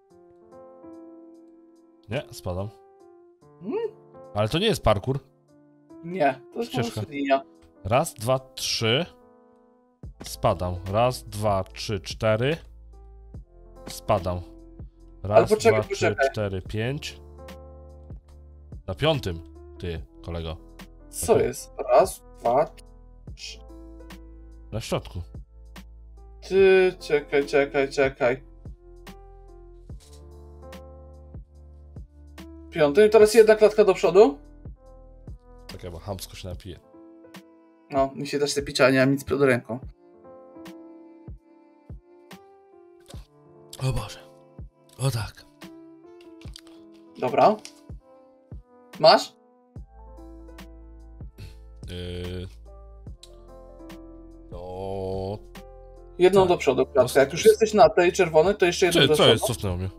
Nie, spadam. Hmm? Ale to nie jest parkour. Nie, to jest po Ścieżka. prostu linia. Raz, dwa, trzy. Spadam. Raz, dwa, trzy, cztery. Spadam. Raz, Ale poczekaj, dwa, trzy, poczekaj. cztery, pięć. Na piątym, ty, kolego. Co Okej. jest? Raz, dwa, trzy. Na środku. Ty, czekaj, czekaj, czekaj. Piąty, i teraz jedna klatka do przodu. Czekaj, bo chamsko się napije. No, mi się też te picia, nie mam nic pod ręką. O Boże. O tak. Dobra. Masz? Yy... To... Jedną Tak. do przodu klatkę. No, Jak już jesteś na tej czerwonej, to jeszcze jedną Co, do co przodu. jest? Cofnęło mnie.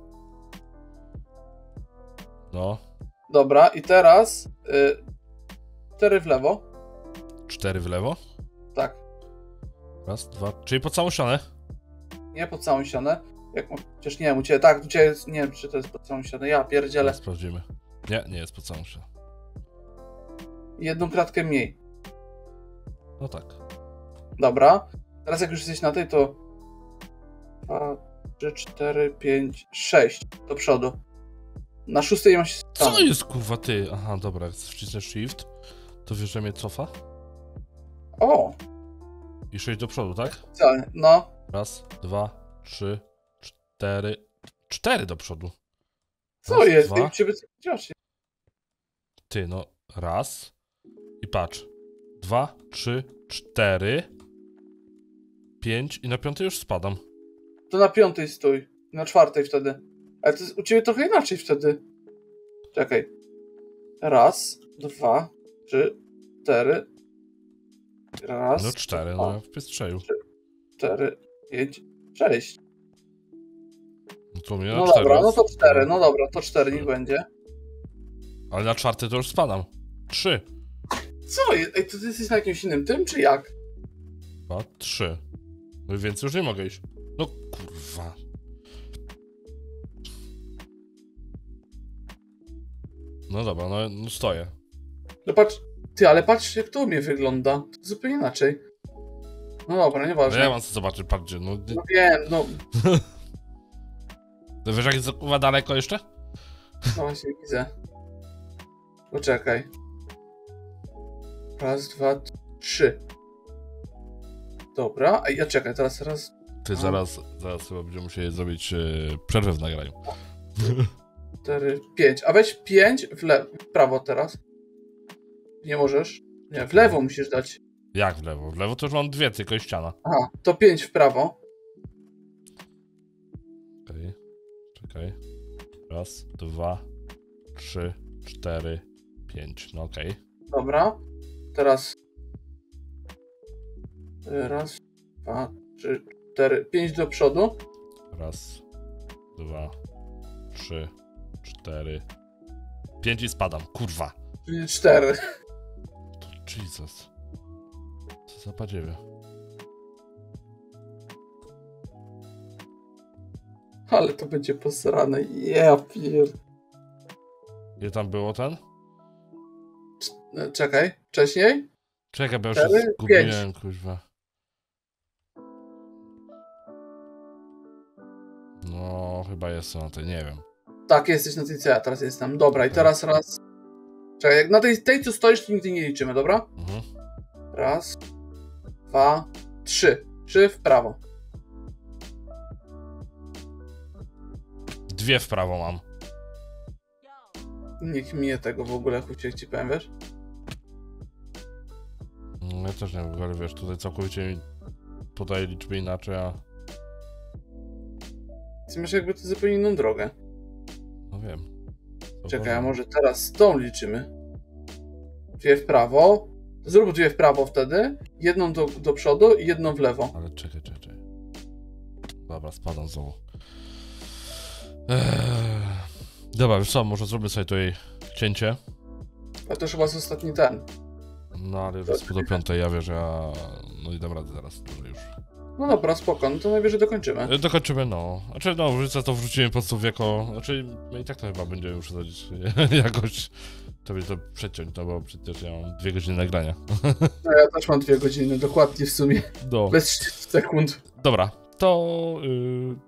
No. Dobra, i teraz y, cztery w lewo. Cztery w lewo. Tak. Raz, dwa... Czyli pod całą ścianę. Nie pod całą ścianę. Jak, chociaż nie wiem, u Ciebie, tak, u Ciebie jest, nie wiem, czy to jest pod całą ścianę. Ja pierdzielę. Teraz sprawdzimy. Nie, nie jest pod całą ścianę. Jedną kratkę mniej. No tak. Dobra. Teraz jak już jesteś na tej, to dwa, trzy, cztery, pięć, sześć do przodu. Na szóstej masz się Co stanąć. jest kurwa ty? Aha, dobra, jak wcisnę shift, to wiesz, że mnie cofa. O, I sześć do przodu, tak? specjalnie. No. Raz, dwa, trzy, cztery. Cztery do przodu. Co Raz, jest? dwa. Ej, u Ciebie co działo się? Ty, no. Raz. I patrz. dwa, trzy, cztery, pięć i na piątej już spadam. To na piątej stój. Na czwartej wtedy. Ale to jest u ciebie trochę inaczej wtedy. Czekaj. Raz, dwa, trzy, cztery. Raz. No cztery, dwa, no w piestrzeju. cztery, pięć, sześć. No to mnie na No cztery. dobra, no to cztery, no dobra, to cztery niech będzie. Ale na czwartej to już spadam. Trzy. Co? Ej, to ty jesteś na jakimś innym tym, czy jak? Dwa, trzy. No i więcej już nie mogę iść. No kurwa. No dobra, no, no stoję. No patrz, ty, ale patrz jak to u mnie wygląda. To zupełnie inaczej. No dobra, No nieważne. ja mam co zobaczyć, patrzcie, no. No wiem, no, No wiesz jak jest kurwa daleko jeszcze? no właśnie widzę. Poczekaj. Raz, dwa, trzy. Dobra, a ja czekaj, teraz raz. Ty A. zaraz, zaraz chyba będziemy musieli zrobić e, przerwę w nagraniu. cztery, pięć. A weź pięć w, le- w prawo teraz. Nie możesz? Nie, w lewo musisz dać. Jak w lewo? W lewo to już mam dwie, tylko i ściana. Aha, to pięć w prawo. Okej, czekaj. Raz, dwa, trzy, cztery, pięć. No okej. Dobra. Teraz. Raz, dwa, trzy, cztery, pięć do przodu. Raz, dwa, trzy, cztery, pięć i spadam. Kurwa. Czyli cztery. Jesus. Co za badziewie. Ale to będzie posrane. Ja pier... Ile tam było ten? C- Czekaj, wcześniej? Czekaj, bo ja już Cztery, się zgubiłem, kuźwa. No, chyba jestem na tej, nie wiem. Tak, jesteś na tej co ja teraz jestem. Dobra, i teraz raz. Czekaj, jak na tej, tej co stoisz, nigdy nie liczymy, dobra? Mhm. Raz, dwa, trzy. Trzy w prawo. Dwie w prawo mam. Niech minie tego w ogóle, chucie, ci powiem, wiesz? No, ja też nie wiem, ale wiesz, tutaj całkowicie mi podaje liczby inaczej, a... Ty masz jakby to zupełnie inną drogę. No wiem. To Czekaj, a może- może teraz z tą liczymy? Dwie w prawo. Zrób dwie w prawo wtedy. Jedną do, do przodu i jedną w lewo. Ale czekaj, czekaj, czekaj. Dobra, spadam znowu. Eee... Dobra, wiesz co, może zrobię sobie tutaj cięcie. A to już chyba jest ostatni ten. No ale już jest po do piątej, ja wierzę, a... No i dam radę zaraz, dłużej już. No dobra, spoko, no to najwyżej dokończymy. E, Dokończymy, no. Znaczy, no, wrzucę to wrzuciłem po prostu jako... Znaczy, no i tak to chyba będzie już chodzić jakoś... To będzie to przeciąć, no bo przecież ja mam dwie godziny nagrania. No ja też mam dwie godziny, dokładnie w sumie. No. Bez trzydziestu sekund. Dobra, to... Yy...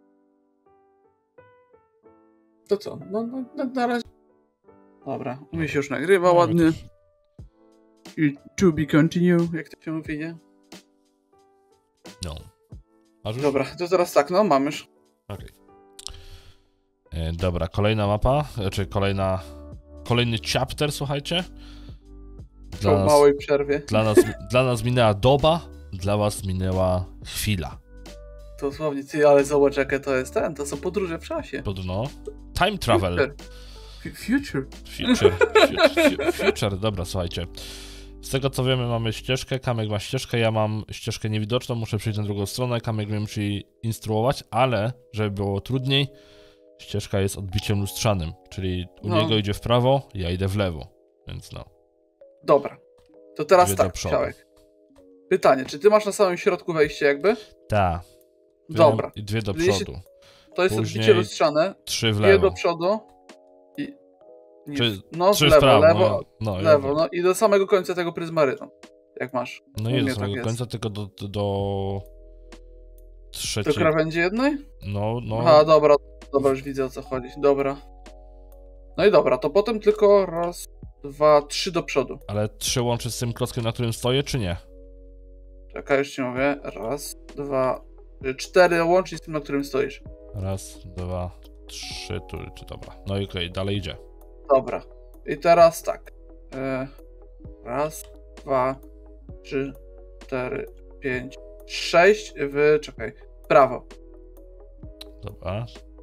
To co? No, no, no na razie. Dobra, u mnie się już nagrywa ładnie. I to be continue, jak to się mówi, nie? No. Masz już? Dobra, to teraz tak, no mam już. Okej. E, Dobra, kolejna mapa, znaczy kolejna... Kolejny chapter, słuchajcie. Po Dla nas, małej przerwie. dla, nas, dla nas minęła doba, dla was minęła chwila. Dosłownie, ty, ale zobacz jakie to jest ten, to są podróże w czasie. Pod no. Time travel. Future. Future. Future. Future, future. Dobra, słuchajcie. Z tego co wiemy, mamy ścieżkę, Kamek ma ścieżkę, ja mam ścieżkę niewidoczną, muszę przejść na drugą stronę, Kamek mnie musi instruować, ale żeby było trudniej, ścieżka jest odbiciem lustrzanym, czyli u No. niego idzie w prawo, ja idę w lewo, więc no. Dobra. To teraz Dwie do tak, przodu. Ciałek. Pytanie, czy ty masz na samym środku wejście jakby? Ta. Dwie- Dobra. I dwie do Jeśli- przodu. To jest Później odbicie lustrzane. Trzy w Dwie lewo. do przodu. I... Nie, Czy- no, w Trzy w lewo, prawo. lewo, no, no, lewo, ja- no i do samego końca tego pryzmarynu. Jak masz. No U nie mnie do tak samego jest. końca, tylko do, do, do Do trzeciej. krawędzi jednej? No, no. Aha, dobra, dobra, już widzę o co chodzi. Dobra. No i dobra, to potem tylko raz, dwa, trzy do przodu. Ale trzy łączy z tym klockiem, na którym stoję, czy nie? Czekaj, już ci mówię. Raz, dwa, trzy, cztery łącznie z tym, na którym stoisz. Raz, dwa, trzy, tu, czy dobra. No i okej, dalej idzie. Dobra. I teraz tak. E, raz, dwa, trzy, cztery, pięć, sześć w... czekaj, w prawo. Dobra.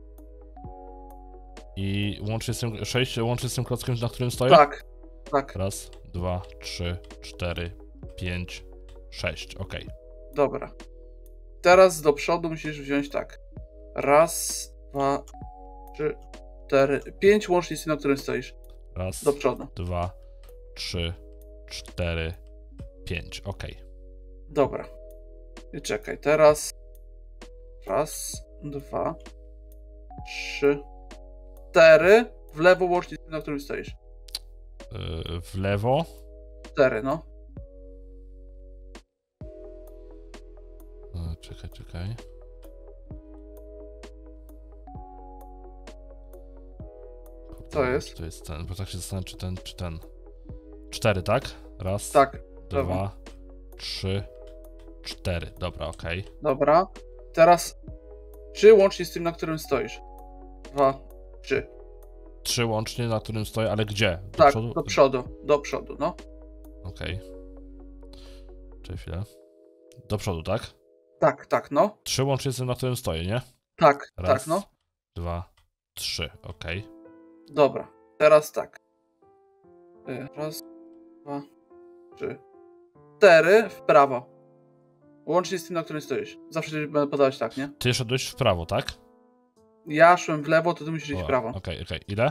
I łącznie z tym... sześć łącznie z tym klockiem, na którym stoję? Tak, tak. Raz, dwa, trzy, cztery, pięć, sześć. Ok. Dobra. Teraz do przodu musisz wziąć tak. Raz, dwa, trzy, cztery, pięć łącznie z tym, na którym stoisz. Raz, Do przodu. dwa, trzy, cztery, pięć. Ok. Dobra. I czekaj, teraz raz, dwa, trzy, cztery w lewo łącznie z tym, na którym stoisz. Yy, w lewo. Cztery, no. Yy, czekaj, czekaj. Co jest? To jest ten, bo tak się zastanawiam, czy ten, czy ten. Cztery, tak? Raz, Tak, dwa, lewo. trzy, cztery. Dobra, okej. Dobra. Teraz trzy łącznie z tym, na którym stoisz. Dwa, trzy. Trzy łącznie, na którym stoję, ale gdzie? Do Tak, przodu? do przodu, do przodu, no. Okej. Czekaj chwilę. Do przodu, tak? Tak, tak, no. Trzy łącznie z tym, na którym stoję, nie? Tak, Raz, tak, no. dwa, trzy. Okej. Dobra, teraz tak. Y, Raz, dwa, trzy, cztery w prawo. Łącznie z tym, na którym stoisz. Zawsze ci będę podawać tak, nie? Ty szedłeś w prawo, tak? Ja szłem w lewo, to ty musisz iść w O, prawo. Okej, okej. Ile?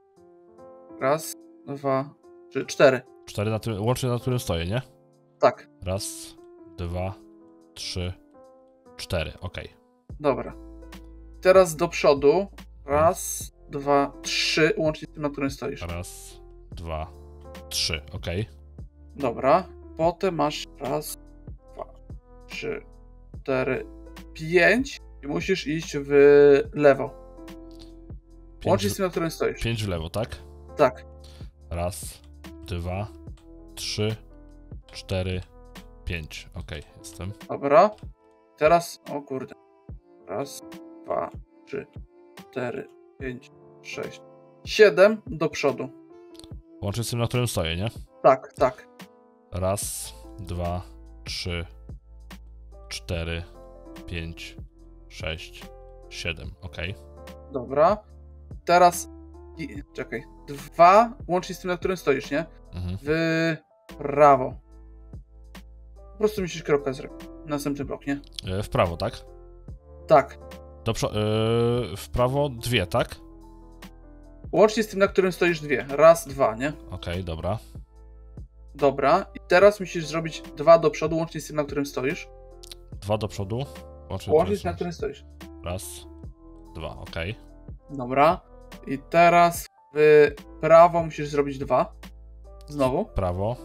Raz, dwa, trzy, cztery. Cztery na tym, łącznie na którym stoję, nie? Tak, Raz, dwa, trzy, cztery. Okej. dobra. Teraz do przodu. Raz, dwa, trzy, łącznie z tym, na którym stoisz. Raz, dwa, trzy. Okej. Dobra. Potem masz raz, dwa, trzy, cztery, pięć i musisz iść w lewo. Łącznie z Pięć, tym, na którym stoisz. pięć w lewo, tak? Tak. Raz, dwa, trzy, cztery, pięć. Okej, jestem. Dobra. Teraz, o kurde. Raz, dwa, trzy, cztery, pięć, sześć, siedem do przodu. Łącznie z tym, na którym stoję, nie? Tak, tak. Raz, dwa, trzy, cztery, pięć, sześć, siedem. Okej. Dobra. Teraz, i, czekaj. Dwa, łącznie z tym, na którym stoisz, nie? Mhm. W prawo. Po prostu musisz krokę zrobić. Następny blok, nie? E, W prawo, tak? Tak. Do przo- e, w prawo dwie, tak? Łącznie z tym, na którym stoisz dwie. Raz, dwa, nie? Okej, dobra. Dobra. I teraz musisz zrobić dwa do przodu, łącznie z tym, na którym stoisz. Dwa do przodu. Łącznie Łącznie z tym, są- na którym stoisz. Raz, dwa, okej. Dobra. I teraz w prawo musisz zrobić dwa. Znowu. Prawo.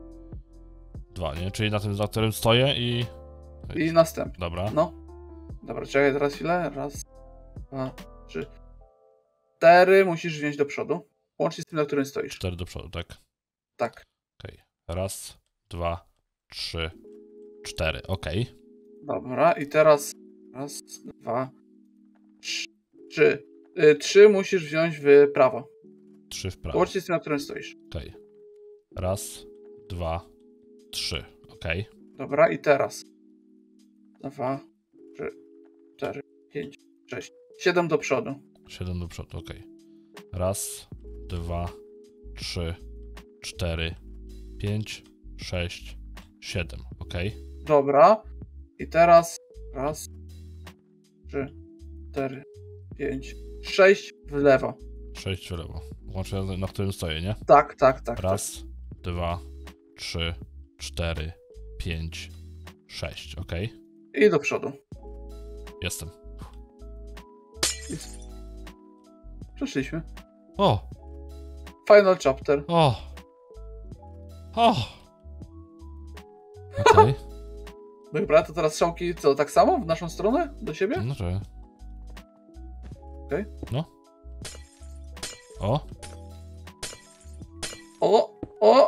Dwa, nie? Czyli na tym, na którym stoję i... I następny. Dobra. No. Dobra, czekaj teraz chwilę. Raz, dwa, trzy. Cztery musisz wziąć do przodu. Łącznie z tym, na którym stoisz. Cztery do przodu, tak? Tak. Okej. Raz, dwa, trzy, cztery. Okej. Dobra. I teraz raz, dwa, trz- trzy. Y, trzy musisz wziąć w prawo. Trzy w prawo. Łącznie z tym, na którym stoisz. Okej. Raz, dwa, trzy. Okej. Dobra. I teraz dwa, trzy, cztery, pięć, sześć, siedem do przodu. Siedem do przodu, okej. Raz, dwa, trzy, cztery, pięć, sześć, siedem. Okej. Dobra. I teraz raz, trzy, cztery, pięć, sześć w lewo. Sześć w lewo. Łącznie na, na którym stoję, nie? Tak, tak, tak. Raz, dwa, trzy, cztery, pięć, sześć. Okej. Tak. I do przodu. Jestem. Przeszliśmy. O! Final chapter. O! O! Okej. Dobra, to teraz strzałki co, tak samo? W naszą stronę? Do siebie? No że... Okej. No. O! O! O!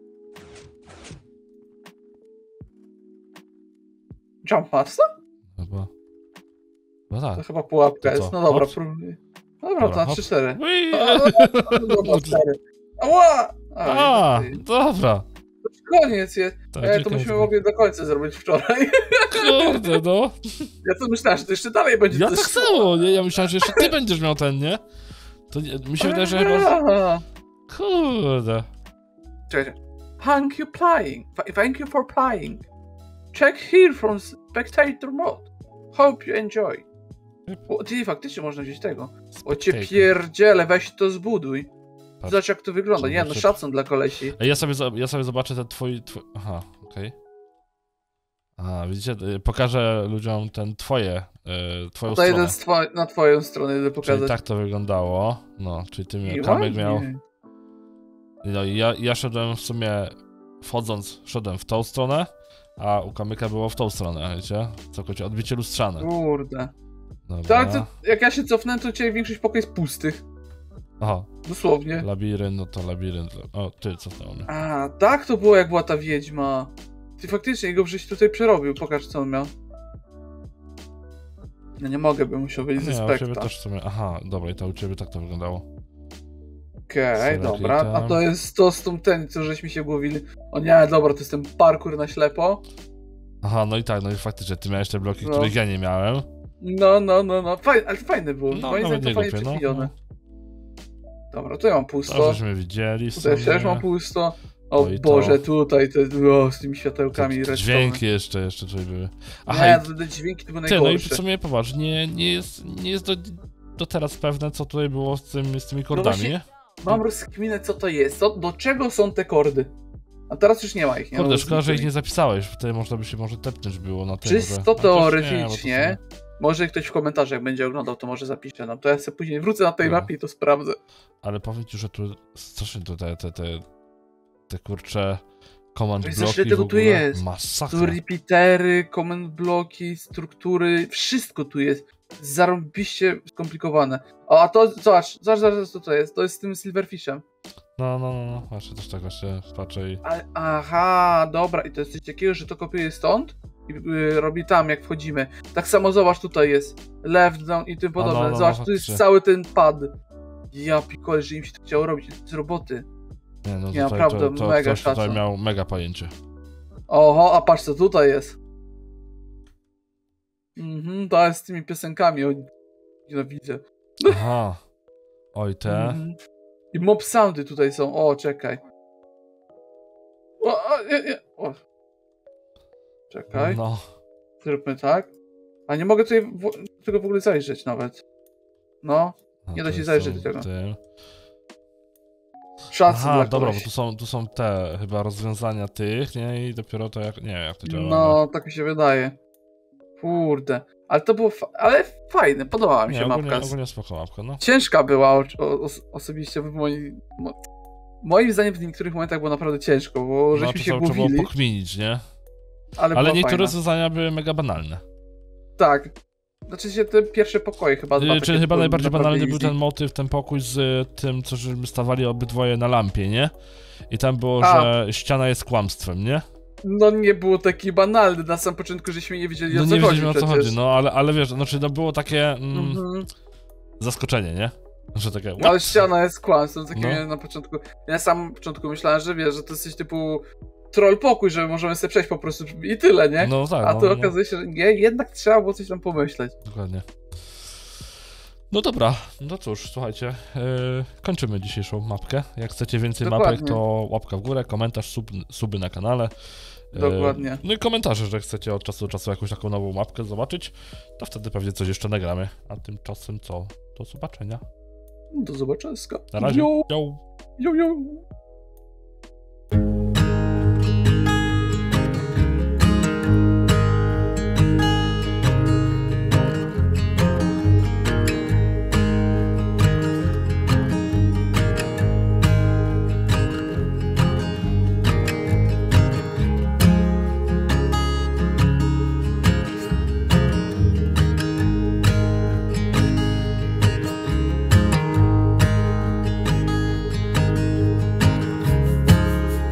Jump master? Chyba... No To tak. chyba pułapka To jest. co? No dobra, Hop. próbuję. No dobra, Dobra, to na hop. trzy cztery. Ui! Dobra, cztery. Ała! A, nie, dobra. koniec jest. Tak, E, gdzie to musimy koniec? w ogóle do końca zrobić wczoraj. Kurde, no. Ja to myślałem, że to jeszcze dalej będzie. Ja coś tak samo, nie? Ja myślałem, że jeszcze ty będziesz miał ten, nie? To nie, mi się wydaje, że chyba... Aha. Kurde. Czekajcie. Thank you playing. Thank you for playing. Check here from spectator mode. Hope you enjoy. O, ty, faktycznie można wziąć tego. O cię Spectator. pierdziele, weź to zbuduj. Patrz. Zobacz jak to wygląda. Nie no, Zobaczę. szacun dla kolesi. Ej, ja sobie, zo- ja sobie zobaczę ten twój... twój... Aha, okej. A, widzicie, y, pokażę ludziom ten twoje, y, twoją To stronę. jeden z two na twoją stronę idę Czyli pokazać. tak to wyglądało. No, czyli ty I miał, Kamek ładnie. miał... No i ja, ja szedłem w sumie, wchodząc, szedłem w tą stronę, a u Kamyka było w tą stronę, wiecie? Całkowicie odbicie lustrzane. Kurde. To, Dobra. ale to, jak ja się cofnę, to cię większość pokoi jest pustych. Aha, Dosłownie. labirynt, no to labirynt. O, ty, co to mnie? A, tak to było jak była ta wiedźma. Ty faktycznie go żeś tutaj przerobił. Pokaż co on miał. No nie mogę, bym musiał wyjść ze Nie, u ciebie spekta. też w sumie, aha, dobra, i to u ciebie tak to wyglądało. Okej, okay, Select dobra. A item. to jest to z tą ten, co żeśmy się głowili. O nie, dobra, to jest ten parkour na ślepo. Aha, no i tak, no i faktycznie, ty miałeś te bloki, No. których ja nie miałem. No, no, no, no. Fajne, ale to fajne było. No, Moim nawet zdaniem to nie fajnie głupie, no, przekminione. no. Dobra, tu ja mam To pusto. żeśmy widzieli Tutaj sobie. też mam pusto. O No i to. Boże, tutaj te, o, z tymi światełkami Te redstone. Dźwięki jeszcze, jeszcze tutaj były. Aha, Nie, i to te dźwięki to były ty, no i najgorsze. w sumie popatrz, nie, nie jest, nie jest do, do teraz pewne, co tutaj było z, tym, z tymi kordami, właśnie- nie? Mam rozkminę, co to jest. Co, do czego są te kordy? A teraz już nie ma ich. Nie? Kurde, No, szkoda, że ich znikły. nie zapisałeś, wtedy można by się może tepnąć było na tym. Czysto że- a chociaż teoretycznie. Nie, bo to Może ktoś w komentarzach będzie oglądał, to może zapisze nam. To ja sobie później wrócę na tej No. mapie i to sprawdzę. są- ale powiem ci, że tu strasznie tutaj te, te, te kurcze command Wiesz, bloki ile tego w tu ogóle. jest? Masakra. Tu repeatery, command bloki, struktury, wszystko tu jest. Zarąbiście skomplikowane. O, a to, zobacz, zobacz, zobacz co to jest. To jest z tym Silverfishem. No, no, no, no, właśnie też tak właśnie patrzę i... Ale, aha, dobra, i to jest coś takiego, że to kopiuje stąd i y, robi tam, jak wchodzimy. Tak samo zobacz, tutaj jest left, down i tym no, podobne. no, no, Zobacz, tu jest faktycznie. cały ten pad. Ja pikole, że im się to chciało robić z roboty. Nie, no Nie, tutaj naprawdę, to, to mega ktoś tutaj szacun. miał mega pojęcie. Oho, a patrz co tutaj jest. Mhm, to jest z tymi piosenkami, o, nienawidzę. Aha. Oj, te... Mhm. I mob soundy tutaj są, o, czekaj. O, o, nie, nie. o. Czekaj. No. Zróbmy tak. A nie mogę tutaj w, tego w ogóle zajrzeć nawet. No, no Nie da to się są zajrzeć do tego. tym. szacun Aha, dla dobra, bo kogoś. tu są, tu są te chyba rozwiązania tych, nie? I dopiero to jak... Nie wiem, jak to działa. ale- No, tak mi się wydaje. Kurde. Ale to było fa- ale fajne, podobała mi się Nie, ogólnie, mapka. ogólnie spoko mapka, no. Ciężka była o, o, os- osobiście w moim... Mo, moim zdaniem w niektórych momentach było naprawdę ciężko, bo No, żeśmy to się trzeba było głowili, pokminić, nie? ale, Ale była niektóre fajna. rozwiązania były mega banalne. Tak. Znaczy się te pierwsze pokoje chyba dwa Yy, takie Czyli chyba były najbardziej naprawdę banalny był easy. ten motyw, ten pokój z y, tym, co żeśmy stawali obydwoje na lampie, nie? I tam było, A. że ściana jest kłamstwem, nie? No nie było taki banalny na samym początku, żeśmy nie wiedzieli No o co nie chodzi wiedzieliśmy o co przecież. chodzi, no ale, ale wiesz, znaczy no było takie mm, Mhm. zaskoczenie, nie? Że takie, No, ale what? ściana jest kłamstwem, takim No. miałem na początku. Ja na samym początku myślałem, że wiesz, że to jest coś typu troll pokój, że możemy sobie przejść po prostu i tyle, nie? No tak, A no, tu no, okazuje się, że nie, jednak trzeba było coś tam pomyśleć. dokładnie. No dobra, no cóż, słuchajcie, yy, kończymy dzisiejszą mapkę. Jak chcecie więcej Dokładnie. mapek, to łapka w górę, komentarz, sub, suby na kanale. Yy, Dokładnie. No i komentarze, że chcecie od czasu do czasu jakąś taką nową mapkę zobaczyć, to wtedy pewnie coś jeszcze nagramy. A tymczasem co? Do zobaczenia. Do zobaczenia. Na razie. Yo, Yo. yo, yo.